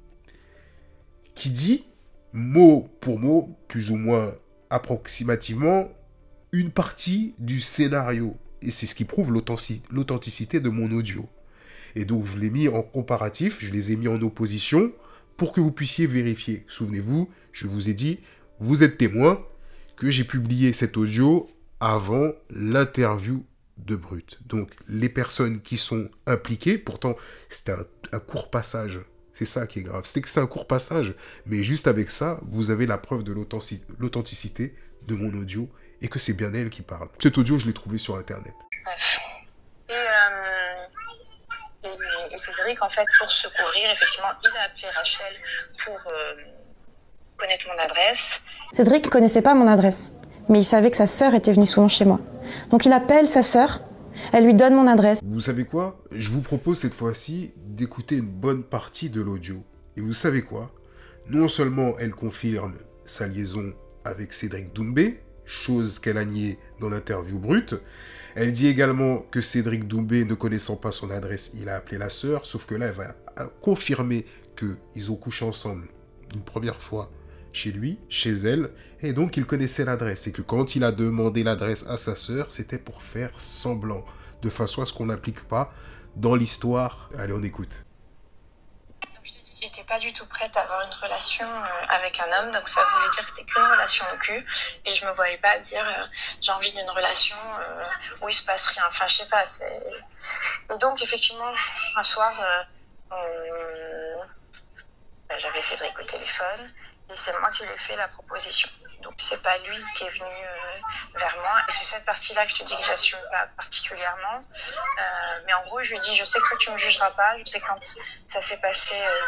Speaker 6: qui dit, mot pour mot, plus ou moins approximativement, une partie du scénario. Et c'est ce qui prouve l'authenticité de mon audio. Et donc, je l'ai mis en comparatif, je les ai mis en opposition, pour que vous puissiez vérifier. Souvenez-vous, je vous ai dit, vous êtes témoin, que j'ai publié cet audio avant l'interview de Brut. Donc, les personnes qui sont impliquées, pourtant, c'était un, un court passage. C'est ça qui est grave. C'était que c'est un court passage. Mais juste avec ça, vous avez la preuve de l'authenticité de mon audio et que c'est bien elle qui parle. Cet audio, je l'ai trouvé sur Internet.
Speaker 4: Et, euh, et, et Cédric, en fait, pour se couvrir, effectivement, il a appelé Rachel pour euh, connaître mon adresse.
Speaker 3: Cédric ne connaissait pas mon adresse, mais il savait que sa sœur était venue souvent chez moi. Donc il appelle sa sœur, elle lui donne mon adresse.
Speaker 6: Vous savez quoi? Je vous propose cette fois-ci d'écouter une bonne partie de l'audio. Et vous savez quoi? Non seulement elle confirme sa liaison avec Cédric Doumbé, chose qu'elle a niée dans l'interview Brut, elle dit également que Cédric Doumbé, ne connaissant pas son adresse, il a appelé la sœur, sauf que là, elle va confirmer qu'ils ont couché ensemble une première fois chez lui, chez elle, et donc il connaissait l'adresse, et que quand il a demandé l'adresse à sa sœur, c'était pour faire semblant, de façon à ce qu'on n'applique pas dans l'histoire. Allez, on écoute.
Speaker 4: J'étais pas du tout prête à avoir une relation euh, avec un homme, donc ça voulait dire que c'était qu'une relation au cul, et je me voyais pas dire euh, j'ai envie d'une relation euh, où il se passe rien, enfin je sais pas. Et donc effectivement, un soir, euh, on... j'avais Cédric au téléphone, et c'est moi qui lui ai fait la proposition. Donc c'est pas lui qui est venu euh, vers moi, et c'est cette partie-là que je te dis que j'assume pas particulièrement. Euh, mais en gros, je lui ai dit, je sais que toi tu me jugeras pas, je sais que quand ça s'est passé... Euh,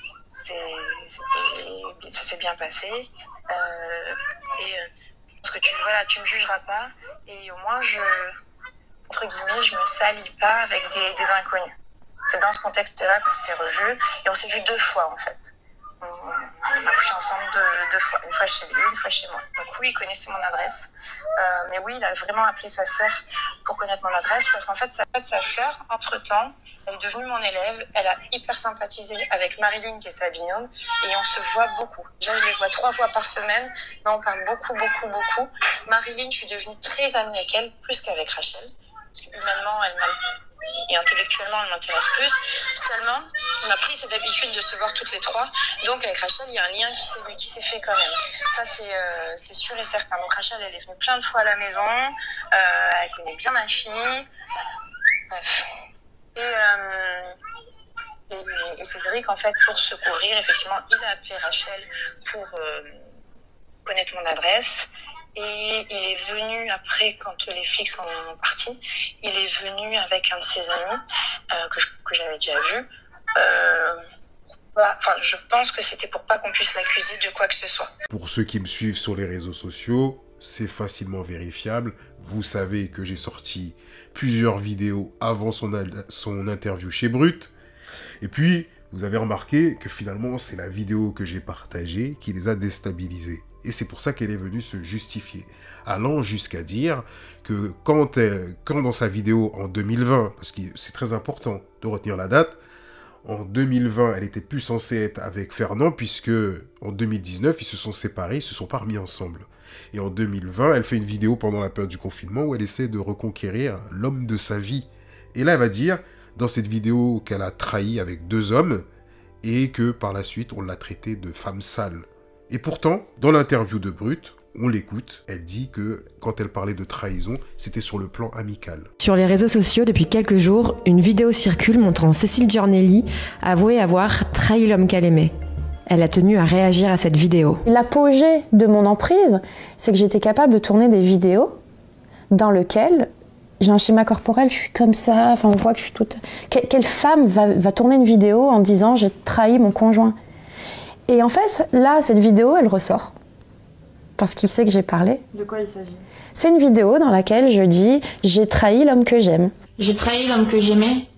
Speaker 4: ça s'est bien passé euh, et euh, parce que tu voilà tu me jugeras pas, et au moins je entre guillemets je me salis pas avec des, des inconnus. C'est dans ce contexte là qu'on s'est revus, et on s'est vu deux fois en fait. On, on a couché ensemble deux, deux fois, une fois chez lui, une fois chez moi. Donc oui, il connaissait mon adresse, euh, mais oui, il a vraiment appelé sa sœur pour connaître mon adresse, parce qu'en fait, sa, sa sœur, entre-temps, elle est devenue mon élève, elle a hyper sympathisé avec Marilyn, qui est sa binôme, et on se voit beaucoup. Déjà, je les vois trois fois par semaine, mais on parle beaucoup, beaucoup, beaucoup. Marilyn, je suis devenue très amie avec elle, plus qu'avec Rachel, parce que humainement, elle m'a... et intellectuellement, elle m'intéresse plus. Seulement, on a pris cette habitude de se voir toutes les trois. Donc, avec Rachel, il y a un lien qui s'est fait quand même. Ça, c'est euh, c'est sûr et certain. Donc, Rachel, elle est venue plein de fois à la maison. Euh, elle connaît bien ma fille. Bref. Et, euh, et, et Cédric, en fait, pour se couvrir, effectivement, il a appelé Rachel pour euh, connaître mon adresse. Et il est venu après, quand les flics sont partis, il est venu avec un de ses amis euh, que, que j'avais déjà vu. Euh, voilà. Enfin, je pense que c'était pour pas qu'on puisse l'accuser de quoi que ce soit.
Speaker 6: Pour ceux qui me suivent sur les réseaux sociaux, c'est facilement vérifiable. Vous savez que j'ai sorti plusieurs vidéos avant son, son interview chez Brut. Et puis, Vous avez remarqué que finalement, c'est la vidéo que j'ai partagée qui les a déstabilisés. Et c'est pour ça qu'elle est venue se justifier, allant jusqu'à dire que quand, elle, quand dans sa vidéo en deux mille vingt, parce que c'est très important de retenir la date, en deux mille vingt, elle était plus censée être avec Fernand, puisque en deux mille dix-neuf, ils se sont séparés, ils se sont pas remis ensemble. Et en deux mille vingt, elle fait une vidéo pendant la période du confinement où elle essaie de reconquérir l'homme de sa vie. Et là, elle va dire, dans cette vidéo, qu'elle a trahi avec deux hommes, et que par la suite, on l'a traitée de femme sale. Et pourtant, dans l'interview de Brut, on l'écoute, elle dit que quand elle parlait de trahison, c'était sur le plan amical.
Speaker 11: Sur les réseaux sociaux, depuis quelques jours, une vidéo circule montrant Cécile Giornelli avouer avoir trahi l'homme qu'elle aimait. Elle a tenu à réagir à cette vidéo.
Speaker 3: L'apogée de mon emprise, c'est que j'étais capable de tourner des vidéos dans lesquelles j'ai un schéma corporel, je suis comme ça, enfin on voit que je suis toute... Quelle femme va, va tourner une vidéo en disant « j'ai trahi mon conjoint » ? Et en fait, là, cette vidéo, elle ressort. Parce qu'il sait que j'ai parlé.
Speaker 10: De quoi il s'agit?
Speaker 3: C'est une vidéo dans laquelle je dis « j'ai trahi l'homme que j'aime ».
Speaker 4: J'ai trahi l'homme que j'aimais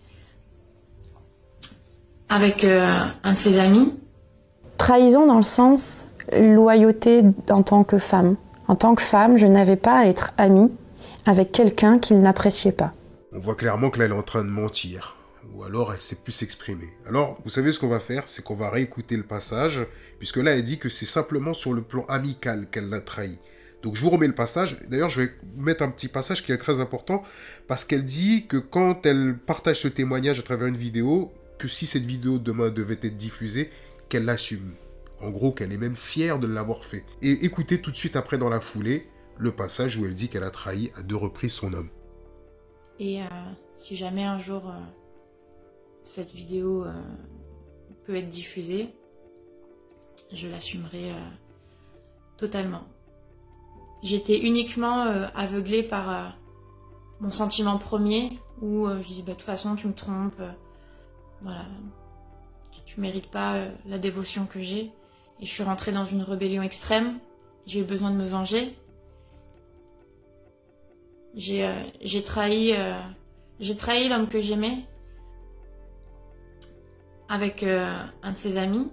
Speaker 4: avec euh, un de ses amis.
Speaker 3: Trahison dans le sens loyauté en tant que femme. En tant que femme, je n'avais pas à être amie avec quelqu'un qu'il n'appréciait pas.
Speaker 6: On voit clairement que là, elle est en train de mentir. Ou alors, elle ne sait plus s'exprimer. Alors, vous savez ce qu'on va faire? C'est qu'on va réécouter le passage, puisque là, elle dit que c'est simplement sur le plan amical qu'elle l'a trahi. Donc, je vous remets le passage. D'ailleurs, je vais mettre un petit passage qui est très important, parce qu'elle dit que quand elle partage ce témoignage à travers une vidéo, que si cette vidéo demain devait être diffusée, qu'elle l'assume. En gros, qu'elle est même fière de l'avoir fait. Et écoutez tout de suite après, dans la foulée, le passage où elle dit qu'elle a trahi à deux reprises son homme.
Speaker 4: Et euh, si jamais un jour euh, cette vidéo euh, peut être diffusée, je l'assumerai euh, totalement. J'étais uniquement euh, aveuglée par euh, mon sentiment premier, où euh, je dis bah, de toute façon tu me trompes, euh, voilà, tu mérites pas euh, la dévotion que j'ai. Et je suis rentrée dans une rébellion extrême, j'ai eu besoin de me venger. J'ai euh, j'ai trahi, euh, j'ai trahi l'homme que j'aimais avec euh, un de ses amis.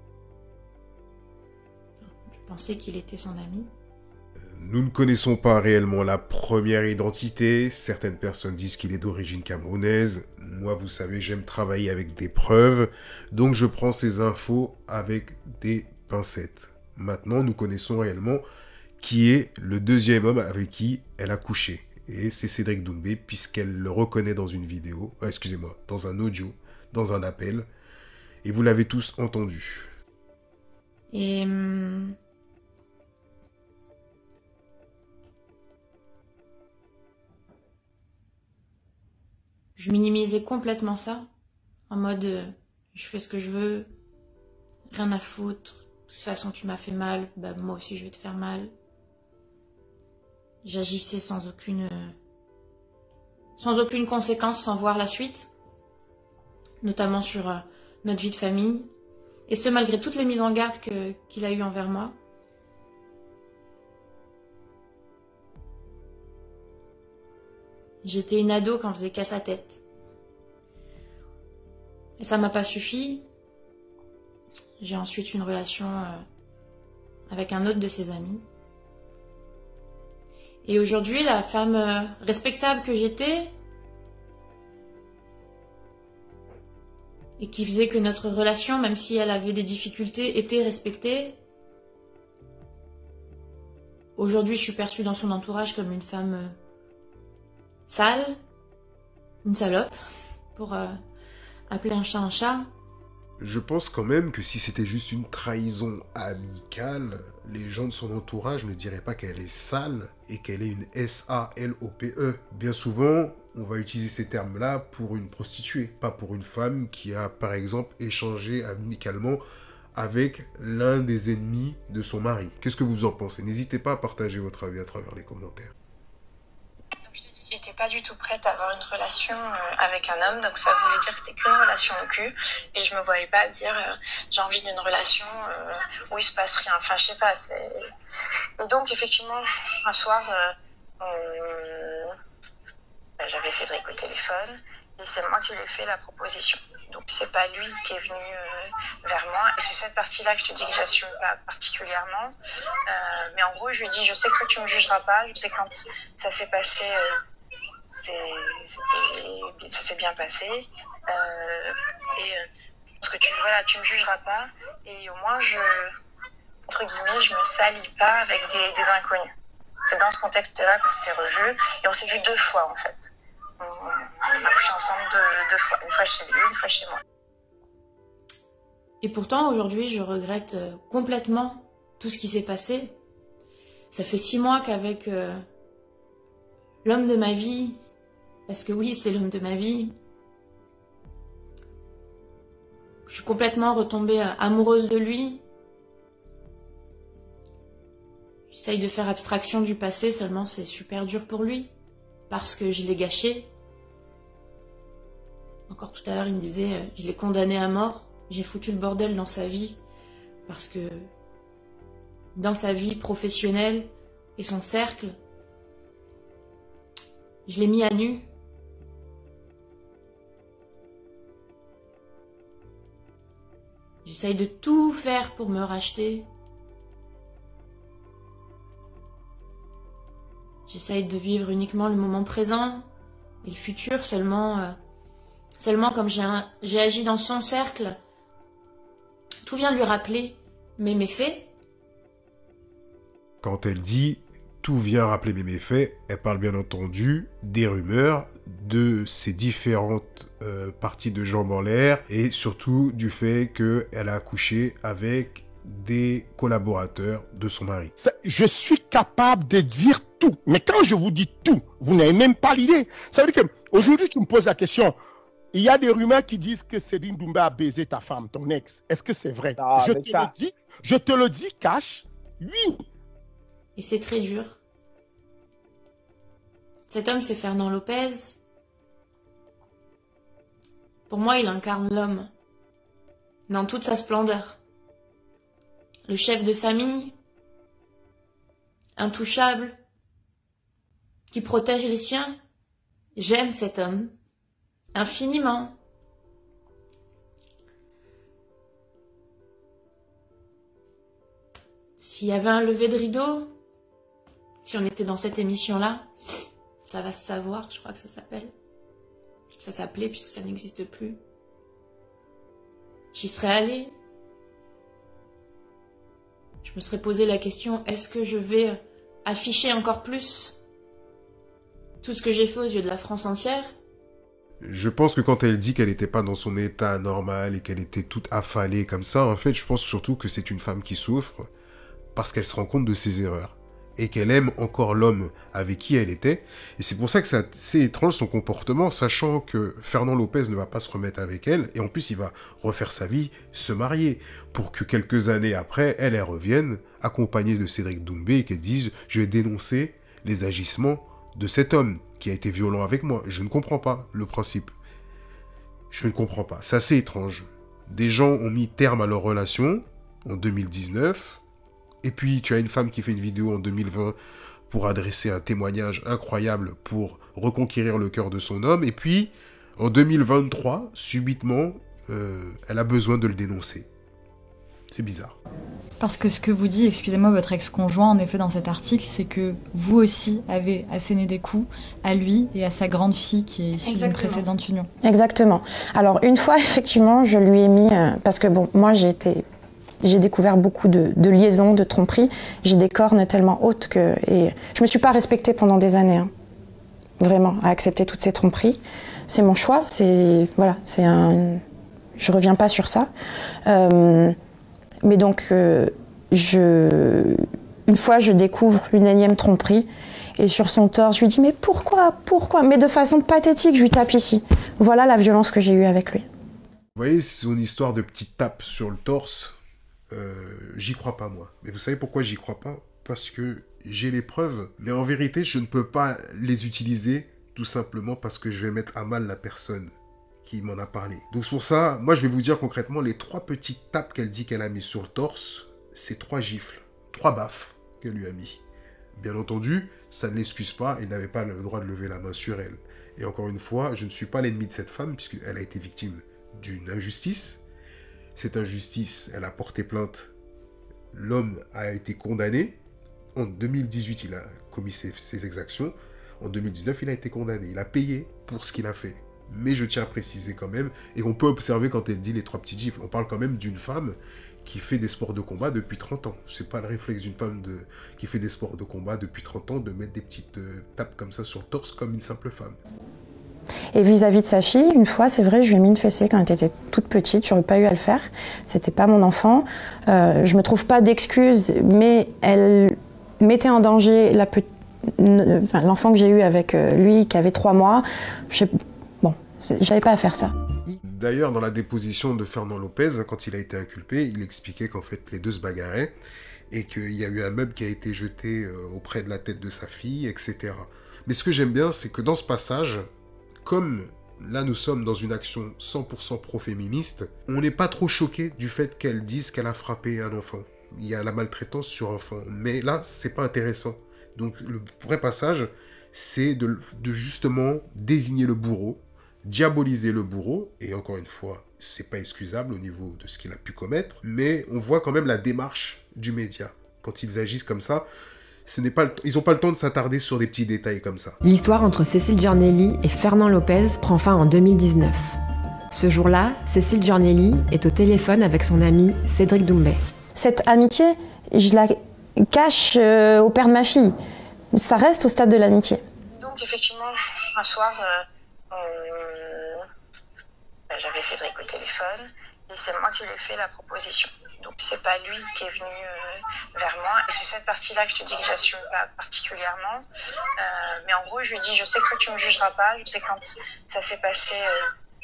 Speaker 4: Je pensais qu'il était son ami.
Speaker 6: Nous ne connaissons pas réellement la première identité. Certaines personnes disent qu'il est d'origine camerounaise. Moi, vous savez, j'aime travailler avec des preuves. Donc, je prends ces infos avec des pincettes. Maintenant, nous connaissons réellement qui est le deuxième homme avec qui elle a couché. Et c'est Cédric Doumbé, puisqu'elle le reconnaît dans une vidéo, euh, excusez-moi, dans un audio, dans un appel. Et vous l'avez tous entendu.
Speaker 4: Et... Hum, je minimisais complètement ça, en mode euh, je fais ce que je veux, rien à foutre, de toute façon tu m'as fait mal, bah moi aussi je vais te faire mal. J'agissais sans aucune, euh, sans aucune conséquence, sans voir la suite, notamment sur euh, notre vie de famille, et ce malgré toutes les mises en garde que, qu'il a eues envers moi. J'étais une ado quand on faisait qu'à sa tête. Et ça m'a pas suffi. J'ai ensuite une relation euh, avec un autre de ses amis. Et aujourd'hui, la femme euh, respectable que j'étais, et qui faisait que notre relation, même si elle avait des difficultés, était respectée. Aujourd'hui, je suis perçue dans son entourage comme une femme euh, sale, une salope, pour euh, appeler un chat un chat.
Speaker 6: Je pense quand même que si c'était juste une trahison amicale, les gens de son entourage ne diraient pas qu'elle est sale et qu'elle est une S A L O P E. Bien souvent, on va utiliser ces termes-là pour une prostituée, pas pour une femme qui a, par exemple, échangé amicalement avec l'un des ennemis de son mari. Qu'est-ce que vous en pensez? N'hésitez pas à partager votre avis à travers les commentaires.
Speaker 4: J'étais pas du tout prête à avoir une relation euh, avec un homme, donc ça voulait dire que c'était qu'une relation au cul, et je me voyais pas dire euh, j'ai envie d'une relation euh, où il se passe rien, enfin je sais pas. C'est... Et donc effectivement, un soir, euh, on... ben, j'avais Cédric au téléphone, et c'est moi qui lui ai fait la proposition. Donc c'est pas lui qui est venu euh, vers moi. Et c'est cette partie-là que je te dis que j'assume pas particulièrement. Euh, mais en gros, je lui dis, je sais que tu me jugeras pas. Je sais quand ça s'est passé, euh, c'est, ça s'est bien passé. Euh, et euh, parce que tu, voilà, tu me jugeras pas. Et au moins, je, entre guillemets, je me salis pas avec des, des inconnus. C'est dans ce contexte-là qu'on s'est revus. Et on s'est vus deux fois, en fait. On, on a couché ensemble deux, deux fois. Une fois chez lui, une fois chez moi.
Speaker 3: Et pourtant, aujourd'hui, je regrette complètement tout ce qui s'est passé. Ça fait six mois qu'avec euh, l'homme de ma vie, parce que oui, c'est l'homme de ma vie, je suis complètement retombée amoureuse de lui. J'essaye de faire abstraction du passé, seulement c'est super dur pour lui, parce que je l'ai gâché. Encore tout à l'heure, il me disait, je l'ai condamné à mort. J'ai foutu le bordel dans sa vie parce que dans sa vie professionnelle et son cercle, je l'ai mis à nu. J'essaye de tout faire pour me racheter. J'essaye de vivre uniquement le moment présent et le futur seulement, euh, seulement comme j'ai un, j'ai agi dans son cercle. Tout vient lui rappeler mes méfaits.
Speaker 6: Quand elle dit « tout vient rappeler mes méfaits », elle parle bien entendu des rumeurs, de ses différentes euh, parties de jambes en l'air et surtout du fait qu'elle a accouché avec des collaborateurs de son mari.
Speaker 8: Je suis capable de dire tout, mais quand je vous dis tout, vous n'avez même pas l'idée. Ça veut dire qu'aujourd'hui, tu me poses la question. Il y a des rumeurs qui disent que Céline Doumbé a baisé ta femme, ton ex. Est-ce que c'est vrai?
Speaker 12: Ah,
Speaker 8: je, te
Speaker 12: ça...
Speaker 8: le dis, je te le dis, Cash, oui.
Speaker 3: Et c'est très dur. Cet homme, c'est Fernand Lopez. Pour moi, il incarne l'homme dans toute sa splendeur. Le chef de famille, intouchable, qui protège les siens. J'aime cet homme. Infiniment. S'il y avait un lever de rideau, si on était dans cette émission-là, ça va se savoir, je crois que ça s'appelle. Ça s'appelait puisque ça n'existe plus. J'y serais allée. Je me serais posé la question, est-ce que je vais afficher encore plus tout ce que j'ai fait aux yeux de la France entière ?
Speaker 6: Je pense que quand elle dit qu'elle n'était pas dans son état normal et qu'elle était toute affalée comme ça, en fait, je pense surtout que c'est une femme qui souffre parce qu'elle se rend compte de ses erreurs et qu'elle aime encore l'homme avec qui elle était. Et c'est pour ça que c'est assez étrange son comportement, sachant que Fernand Lopez ne va pas se remettre avec elle et en plus il va refaire sa vie, se marier, pour que quelques années après, elle, elle revienne accompagnée de Cédric Doumbé et qu'elle dise « je vais dénoncer les agissements de cet homme qui a été violent avec moi ». Je ne comprends pas le principe. Je ne comprends pas. C'est assez étrange. Des gens ont mis terme à leur relation en deux mille dix-neuf. Et puis, tu as une femme qui fait une vidéo en deux mille vingt pour adresser un témoignage incroyable pour reconquérir le cœur de son homme. Et puis, en deux mille vingt-trois, subitement, euh, elle a besoin de le dénoncer. C'est bizarre.
Speaker 13: Parce que ce que vous dit, excusez-moi, votre ex-conjoint, en effet, dans cet article, c'est que vous aussi avez asséné des coups à lui et à sa grande fille qui est issue d'une précédente union.
Speaker 3: Exactement. Alors, une fois, effectivement, je lui ai mis... Euh, parce que, bon, moi, j'ai été... J'ai découvert beaucoup de, de liaisons, de tromperies. J'ai des cornes tellement hautes que... Et je me suis pas respectée pendant des années, hein. Vraiment, à accepter toutes ces tromperies. C'est mon choix, c'est... Voilà, c'est un... Je reviens pas sur ça. Euh... Mais donc, euh, je... une fois, je découvre une énième tromperie. Et sur son torse, je lui dis « Mais pourquoi Pourquoi ?» Mais de façon pathétique, je lui tape ici. Voilà la violence que j'ai eue avec lui.
Speaker 6: Vous voyez, son histoire de petite tape sur le torse, euh, j'y crois pas, moi. Mais vous savez pourquoi j'y crois pas? Parce que j'ai les preuves. Mais en vérité, je ne peux pas les utiliser tout simplement parce que je vais mettre à mal la personne qui m'en a parlé. Donc c'est pour ça, moi je vais vous dire concrètement, les trois petites tapes qu'elle dit qu'elle a mis sur le torse, c'est trois gifles, trois baffes qu'elle lui a mis. Bien entendu, ça ne l'excuse pas, elle n'avait pas le droit de lever la main sur elle. Et encore une fois, je ne suis pas l'ennemi de cette femme, puisqu'elle a été victime d'une injustice. Cette injustice, elle a porté plainte. L'homme a été condamné. En deux mille dix-huit, il a commis ses, ses exactions. En deux mille dix-neuf, il a été condamné. Il a payé pour ce qu'il a fait. Mais je tiens à préciser quand même, et on peut observer quand elle dit les trois petites gifles, on parle quand même d'une femme qui fait des sports de combat depuis trente ans. C'est pas le réflexe d'une femme de, qui fait des sports de combat depuis trente ans de mettre des petites euh, tapes comme ça sur le torse comme une simple femme.
Speaker 3: Et vis-à-vis de sa fille, une fois, c'est vrai, je lui ai mis une fessée quand elle était toute petite, j'aurais pas eu à le faire. C'était pas mon enfant. Euh, je me trouve pas d'excuses, mais elle mettait en danger la pe... enfin, l'enfant que j'ai eu avec lui, qui avait trois mois. Je... Bon, j'avais pas à faire ça.
Speaker 6: D'ailleurs, dans la déposition de Fernand Lopez, quand il a été inculpé, il expliquait qu'en fait, les deux se bagarraient et qu'il y a eu un meuble qui a été jeté auprès de la tête de sa fille, et cetera. Mais ce que j'aime bien, c'est que dans ce passage, comme là nous sommes dans une action cent pour cent pro-féministe, on n'est pas trop choqué du fait qu'elle dise qu'elle a frappé un enfant. Il y a la maltraitance sur enfant, mais là, c'est pas intéressant. Donc le vrai passage, c'est de, de justement désigner le bourreau, diaboliser le bourreau, et encore une fois, c'est pas excusable au niveau de ce qu'il a pu commettre, mais on voit quand même la démarche du média. Quand ils agissent comme ça, ce n'est pas le, ils n'ont pas le temps de s'attarder sur des petits détails comme ça.
Speaker 11: L'histoire entre Cécile Giornelli et Fernand Lopez prend fin en deux mille dix-neuf. Ce jour-là, Cécile Giornelli est au téléphone avec son ami Cédric Doumbé.
Speaker 3: Cette amitié, je la cache euh, au père de ma fille. Ça reste au stade de l'amitié.
Speaker 4: Donc effectivement, un soir, euh, euh, bah, j'avais Cédric au téléphone et c'est moi qui lui ai fait la proposition. Donc c'est pas lui qui est venu euh, vers moi. Et c'est cette partie-là que je te dis que j'assume pas particulièrement. Euh, mais en gros, je lui ai dit, je sais que toi tu me jugeras pas. Je sais quand ça s'est passé, euh,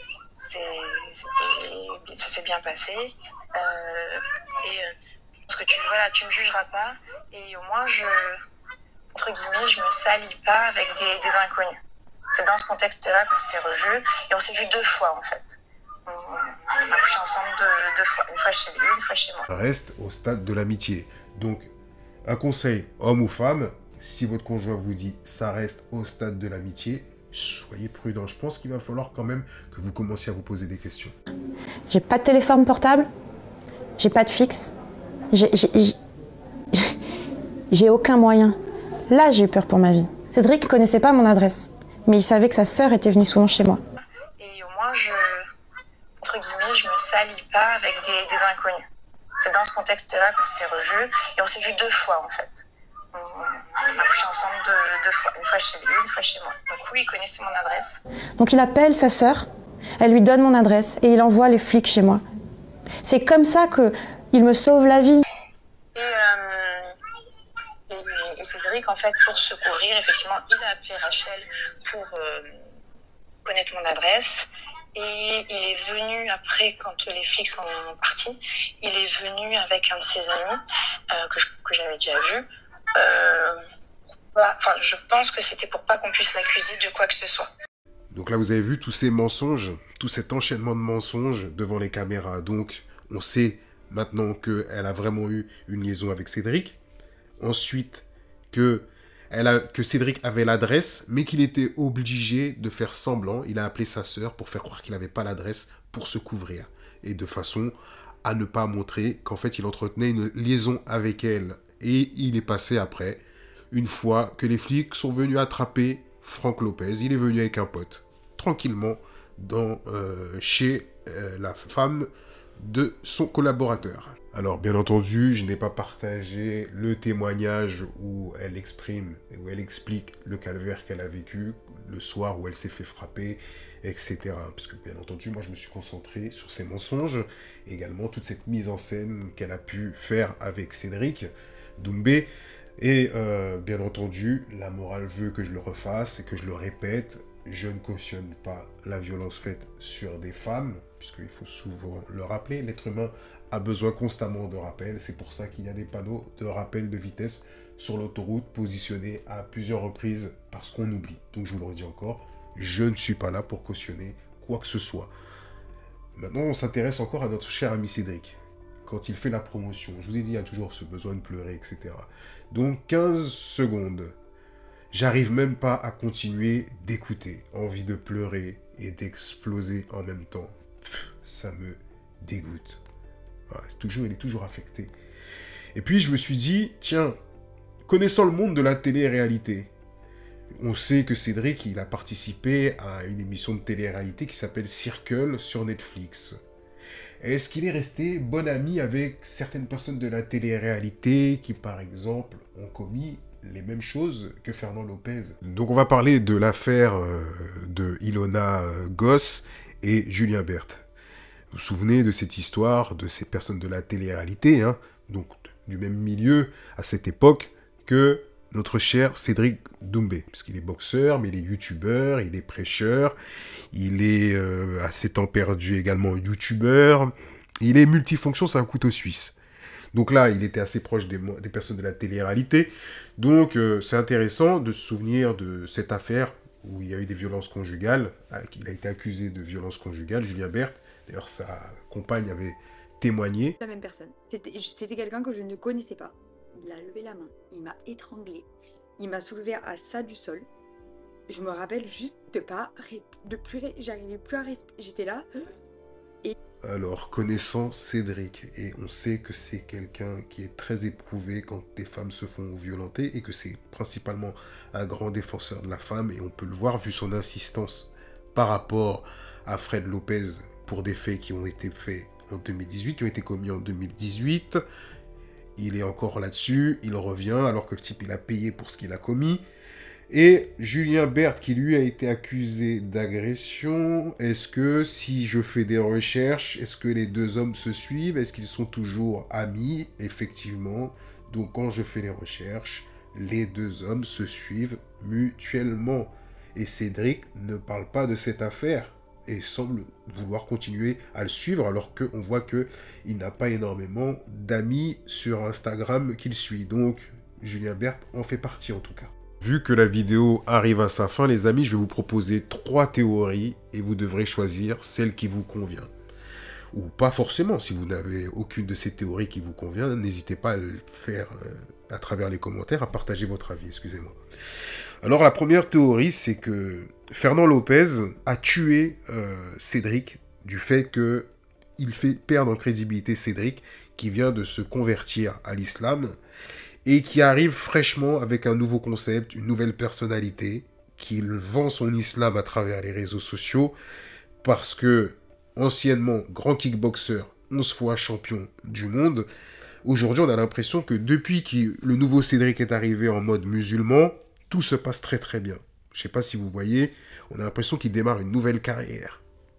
Speaker 4: c'est, ça s'est bien passé. Euh, et euh, parce que tu, voilà, tu me jugeras pas. Et au moins, je, entre guillemets, je me salis pas avec des, des inconnus. C'est dans ce contexte-là qu'on s'est revus. Et on s'est vus deux fois, en fait. On a couché ensemble deux, deux fois. Une fois chez lui, une fois chez moi.
Speaker 6: Ça reste au stade de l'amitié. Donc, un conseil, homme ou femme, si votre conjoint vous dit « ça reste au stade de l'amitié », soyez prudent. Je pense qu'il va falloir quand même que vous commenciez à vous poser des questions.
Speaker 3: J'ai pas de téléphone portable. J'ai pas de fixe. J'ai, j'ai, j'ai aucun moyen. Là, j'ai eu peur pour ma vie. Cédric ne connaissait pas mon adresse, mais il savait que sa sœur était venue souvent chez moi.
Speaker 4: Et au moins, je, entre guillemets, je me salis pas avec des, des inconnus. C'est dans ce contexte-là qu'on s'est revus et on s'est vus deux fois en fait. On, on a couché ensemble deux, deux fois, une fois chez lui, une fois chez moi. Donc oui, il connaissait mon adresse.
Speaker 3: Donc il appelle sa sœur, elle lui donne mon adresse et il envoie les flics chez moi. C'est comme ça que il me sauve la vie.
Speaker 4: Et, euh, et, et Cédric, en fait, pour se couvrir, effectivement, il a appelé Rachel pour euh, connaître mon adresse. Et il est venu, après, quand les flics sont partis, il est venu avec un de ses amis, euh, que, je, que j'avais déjà vu. Euh, enfin, je pense que c'était pour pas qu'on puisse l'accuser de quoi que ce soit.
Speaker 6: Donc là, vous avez vu tous ces mensonges, tout cet enchaînement de mensonges devant les caméras. Donc, on sait maintenant qu'elle a vraiment eu une liaison avec Cédric. Ensuite, que, elle a, que Cédric avait l'adresse, mais qu'il était obligé de faire semblant. Il a appelé sa sœur pour faire croire qu'il n'avait pas l'adresse pour se couvrir. Et de façon à ne pas montrer qu'en fait, il entretenait une liaison avec elle. Et il est passé après, une fois que les flics sont venus attraper Franck Lopez. Il est venu avec un pote, tranquillement, dans, euh, chez euh, la femme de son collaborateur. Alors, bien entendu, je n'ai pas partagé le témoignage où elle exprime, où elle explique le calvaire qu'elle a vécu, le soir où elle s'est fait frapper, et cetera. Parce que, bien entendu, moi, je me suis concentré sur ses mensonges, également toute cette mise en scène qu'elle a pu faire avec Cédric Doumbé. Et, euh, bien entendu, la morale veut que je le refasse et que je le répète. Je ne cautionne pas la violence faite sur des femmes, puisqu'il faut souvent le rappeler. L'être humain a besoin constamment de rappel. C'est pour ça qu'il y a des panneaux de rappel de vitesse sur l'autoroute positionnés à plusieurs reprises parce qu'on oublie. Donc je vous le redis encore, je ne suis pas là pour cautionner quoi que ce soit. Maintenant, on s'intéresse encore à notre cher ami Cédric. Quand il fait la promotion, je vous ai dit, il y a toujours ce besoin de pleurer, et cetera. Donc quinze secondes. J'arrive même pas à continuer d'écouter. Envie de pleurer et d'exploser en même temps. Pff, ça me dégoûte. Voilà, c'est toujours, il est toujours affecté. Et puis je me suis dit, tiens, connaissant le monde de la télé-réalité, on sait que Cédric, il a participé à une émission de télé-réalité qui s'appelle Circle sur Netflix. Est-ce qu'il est resté bon ami avec certaines personnes de la télé-réalité qui, par exemple, ont commis les mêmes choses que Fernand Lopez? Donc on va parler de l'affaire euh, de Ilona euh, Goss et Julien Berthe. Vous vous souvenez de cette histoire de ces personnes de la télé-réalité, hein, donc du même milieu à cette époque que notre cher Cédric Doumbé, puisqu'il est boxeur, mais il est youtubeur, il est prêcheur, il est euh, à ses temps perdus également youtubeur, il est multifonction, c'est un couteau suisse. Donc là, il était assez proche des, des personnes de la télé-réalité, donc euh, c'est intéressant de se souvenir de cette affaire où il y a eu des violences conjugales, il a été accusé de violences conjugales, Julien Berthe, d'ailleurs sa compagne avait témoigné.
Speaker 12: La même personne, c'était quelqu'un que je ne connaissais pas. Il a levé la main, il m'a étranglé, il m'a soulevé à ça du sol. Je me rappelle juste de pas, de plus, j'arrivais plus à respirer, j'étais là. Et...
Speaker 6: Alors, connaissant Cédric, et on sait que c'est quelqu'un qui est très éprouvé quand des femmes se font violenter, et que c'est principalement un grand défenseur de la femme, et on peut le voir vu son insistance par rapport à Fred Lopez pour des faits qui ont été faits en deux mille dix-huit, qui ont été commis en deux mille dix-huit. Il est encore là-dessus, il revient, alors que le type, il a payé pour ce qu'il a commis. Et Julien Berthe, qui lui a été accusé d'agression, est-ce que si je fais des recherches, est-ce que les deux hommes se suivent? Est-ce qu'ils sont toujours amis? Effectivement. Donc quand je fais les recherches, les deux hommes se suivent mutuellement. Et Cédric ne parle pas de cette affaire et semble vouloir continuer à le suivre, alors qu'on voit qu'il n'a pas énormément d'amis sur Instagram qu'il suit. Donc, Julien Berthe en fait partie en tout cas. Vu que la vidéo arrive à sa fin, les amis, je vais vous proposer trois théories et vous devrez choisir celle qui vous convient. Ou pas forcément, si vous n'avez aucune de ces théories qui vous convient, n'hésitez pas à le faire euh, à travers les commentaires, à partager votre avis, excusez-moi. Alors la première théorie, c'est que Fernand Lopez a tué euh, Cédric du fait qu'il fait perdre en crédibilité Cédric, qui vient de se convertir à l'islam, et qui arrive fraîchement avec un nouveau concept, une nouvelle personnalité, qui vend son islam à travers les réseaux sociaux, parce que, anciennement, grand kickboxer, onze fois champion du monde, aujourd'hui on a l'impression que depuis que le nouveau Cédric est arrivé en mode musulman, tout se passe très très bien. Je ne sais pas si vous voyez, on a l'impression qu'il démarre une nouvelle carrière.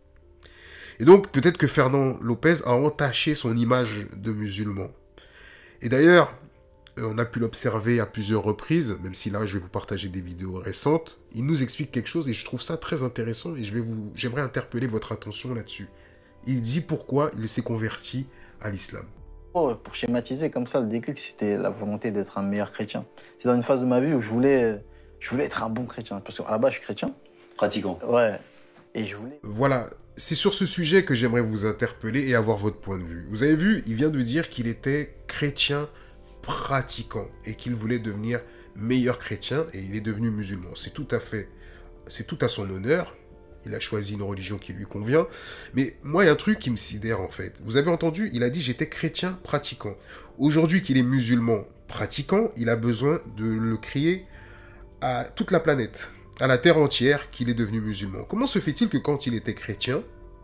Speaker 6: Et donc, peut-être que Fernand Lopez a entaché son image de musulman. Et d'ailleurs, on a pu l'observer à plusieurs reprises, même si là, je vais vous partager des vidéos récentes. Il nous explique quelque chose et je trouve ça très intéressant et je vais vous, j'aimerais interpeller votre attention là-dessus. Il dit pourquoi il s'est converti à l'islam.
Speaker 5: Oh, pour schématiser comme ça, le déclic, c'était la volonté d'être un meilleur chrétien. C'est dans une phase de ma vie où je voulais, je voulais être un bon chrétien. Parce qu'à la base, je suis chrétien.
Speaker 14: Pratiquant.
Speaker 5: Ouais. Et je voulais...
Speaker 6: Voilà. C'est sur ce sujet que j'aimerais vous interpeller et avoir votre point de vue. Vous avez vu, il vient de dire qu'il était chrétien pratiquant et qu'il voulait devenir meilleur chrétien et il est devenu musulman. C'est tout à fait, c'est tout à son honneur. Il a choisi une religion qui lui convient. Mais moi, il y a un truc qui me sidère, en fait. Vous avez entendu, il a dit « j'étais chrétien pratiquant ». Aujourd'hui qu'il est musulman pratiquant, il a besoin de le crier à toute la planète, à la terre entière, qu'il est devenu musulman. Comment se fait-il que quand il était chrétien,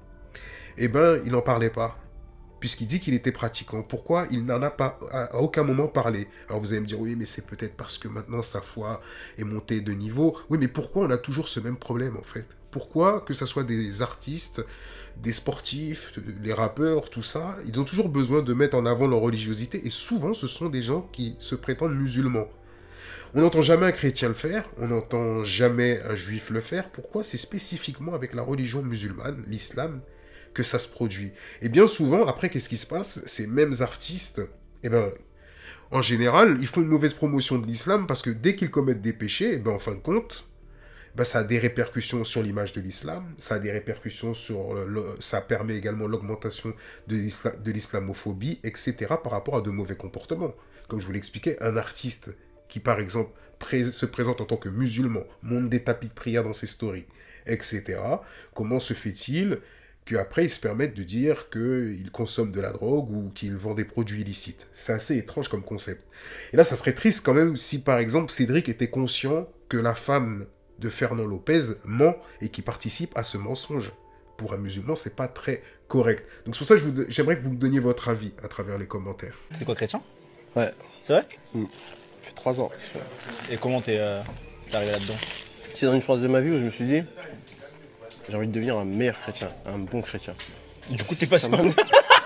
Speaker 6: eh ben, il n'en parlait pas? Puisqu'il dit qu'il était pratiquant. Pourquoi il n'en a pas à aucun moment parlé? Alors vous allez me dire, oui, mais c'est peut-être parce que maintenant sa foi est montée de niveau. Oui, mais pourquoi on a toujours ce même problème, en fait? Pourquoi, que ce soit des artistes, des sportifs, les rappeurs, tout ça, ils ont toujours besoin de mettre en avant leur religiosité. Et souvent, ce sont des gens qui se prétendent musulmans. On n'entend jamais un chrétien le faire, on n'entend jamais un juif le faire. Pourquoi? C'est spécifiquement avec la religion musulmane, l'islam, que ça se produit. Et bien souvent, après, qu'est-ce qui se passe? Ces mêmes artistes, eh ben, en général, ils font une mauvaise promotion de l'islam parce que dès qu'ils commettent des péchés, eh ben, en fin de compte, ben, ça a des répercussions sur l'image de l'islam, ça a des répercussions sur... Le, ça permet également l'augmentation de l'isla, de l'islamophobie, et cetera par rapport à de mauvais comportements. Comme je vous l'expliquais, un artiste qui, par exemple, pré se présente en tant que musulman, monte des tapis de prière dans ses stories, et cetera. Comment se fait-il qu'après ils se permettent de dire qu'ils consomment de la drogue ou qu'ils vendent des produits illicites. C'est assez étrange comme concept. Et là, ça serait triste quand même si, par exemple, Cédric était conscient que la femme de Fernand Lopez ment et qui participe à ce mensonge. Pour un musulman, c'est pas très correct. Donc c'est pour ça que je vous- j'aimerais que vous me donniez votre avis à travers les commentaires.
Speaker 14: T'es quoi, chrétien?
Speaker 15: Ouais.
Speaker 14: C'est vrai?
Speaker 15: Mm. Ça fait trois ans.
Speaker 14: Et comment t'es euh, t'es arrivé là-dedans?
Speaker 15: C'est dans une phase de ma vie où je me suis dit, j'ai envie de devenir un meilleur chrétien, un bon chrétien.
Speaker 14: Du coup, t'es pas
Speaker 15: Ça
Speaker 14: sûr?
Speaker 15: m'a-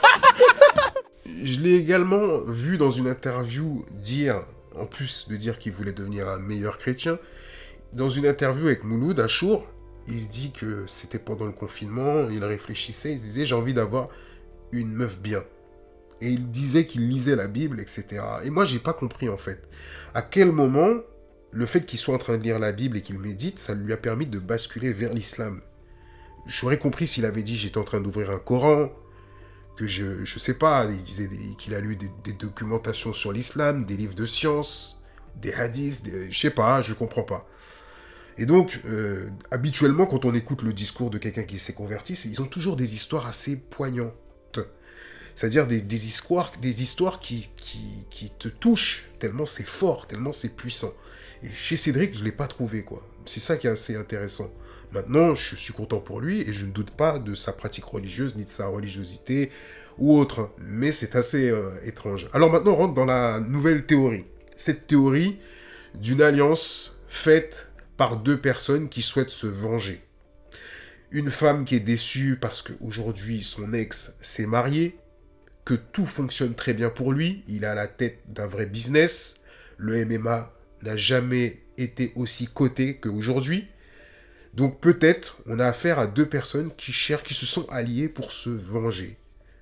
Speaker 6: Je l'ai également vu dans une interview dire, en plus de dire qu'il voulait devenir un meilleur chrétien, dans une interview avec Mouloud Achour, il dit que c'était pendant le confinement, il réfléchissait, il se disait j'ai envie d'avoir une meuf bien. Et il disait qu'il lisait la Bible, et cetera. Et moi, j'ai pas compris en fait. À quel moment, le fait qu'il soit en train de lire la Bible et qu'il médite, ça lui a permis de basculer vers l'islam. J'aurais compris s'il avait dit j'étais en train d'ouvrir un Coran, que je, je sais pas, il disait des- qu'il a lu des, des documentations sur l'islam, des livres de sciences, des hadiths, des- je sais pas, je comprends pas. Et donc, euh, habituellement, quand on écoute le discours de quelqu'un qui s'est converti, c'est- ils ont toujours des histoires assez poignantes. C'est-à-dire des, des histoires, des histoires qui, qui, qui te touchent, tellement c'est fort, tellement c'est puissant. Et chez Cédric, je ne l'ai pas trouvé, quoi. C'est ça qui est assez intéressant. Maintenant, je suis content pour lui, et je ne doute pas de sa pratique religieuse, ni de sa religiosité, ou autre. hein. Mais c'est assez euh, étrange. Alors maintenant, on rentre dans la nouvelle théorie. Cette théorie d'une alliance faite par deux personnes qui souhaitent se venger. Une femme qui est déçue parce qu'aujourd'hui son ex s'est marié, que tout fonctionne très bien pour lui, il est à la tête d'un vrai business, le M M A n'a jamais été aussi coté qu'aujourd'hui. Donc peut-être on a affaire à deux personnes qui cherchent, qui se sont alliées pour se venger.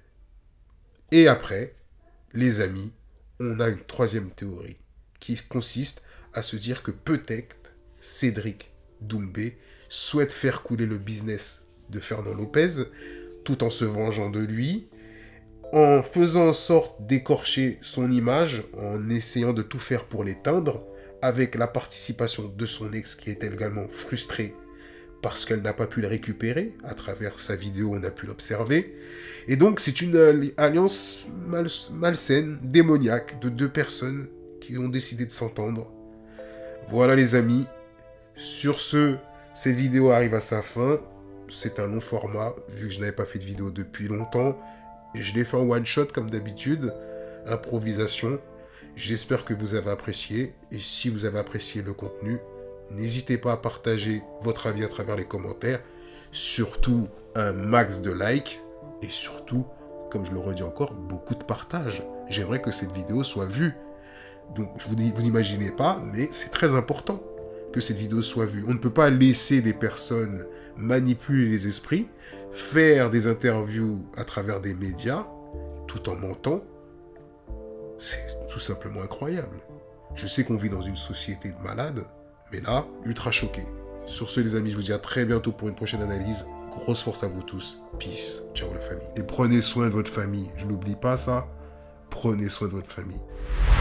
Speaker 6: Et après, les amis, on a une troisième théorie qui consiste à se dire que peut-être Cédric Doumbé souhaite faire couler le business de Fernand Lopez tout en se vengeant de lui, en faisant en sorte d'écorcher son image, en essayant de tout faire pour l'éteindre, avec la participation de son ex qui est également frustrée parce qu'elle n'a pas pu le récupérer. À travers sa vidéo, on a pu l'observer. Et donc, c'est une alliance mal, malsaine, démoniaque, de deux personnes qui ont décidé de s'entendre. Voilà les amis. Sur ce, cette vidéo arrive à sa fin. C'est un long format, vu que je n'avais pas fait de vidéo depuis longtemps. Je l'ai fait en one shot comme d'habitude, improvisation. J'espère que vous avez apprécié. Et si vous avez apprécié le contenu, n'hésitez pas à partager votre avis à travers les commentaires. Surtout un max de likes. Et surtout, comme je le redis encore, beaucoup de partage. J'aimerais que cette vidéo soit vue. Donc, je vous dis, vous n'imaginez pas, mais c'est très important que cette vidéo soit vue. On ne peut pas laisser des personnes manipuler les esprits, faire des interviews à travers des médias, tout en mentant. C'est tout simplement incroyable. Je sais qu'on vit dans une société de malades, mais là, ultra choqué. Sur ce, les amis, je vous dis à très bientôt pour une prochaine analyse. Grosse force à vous tous. Peace. Ciao la famille. Et prenez soin de votre famille. Je n'oublie pas ça. Prenez soin de votre famille.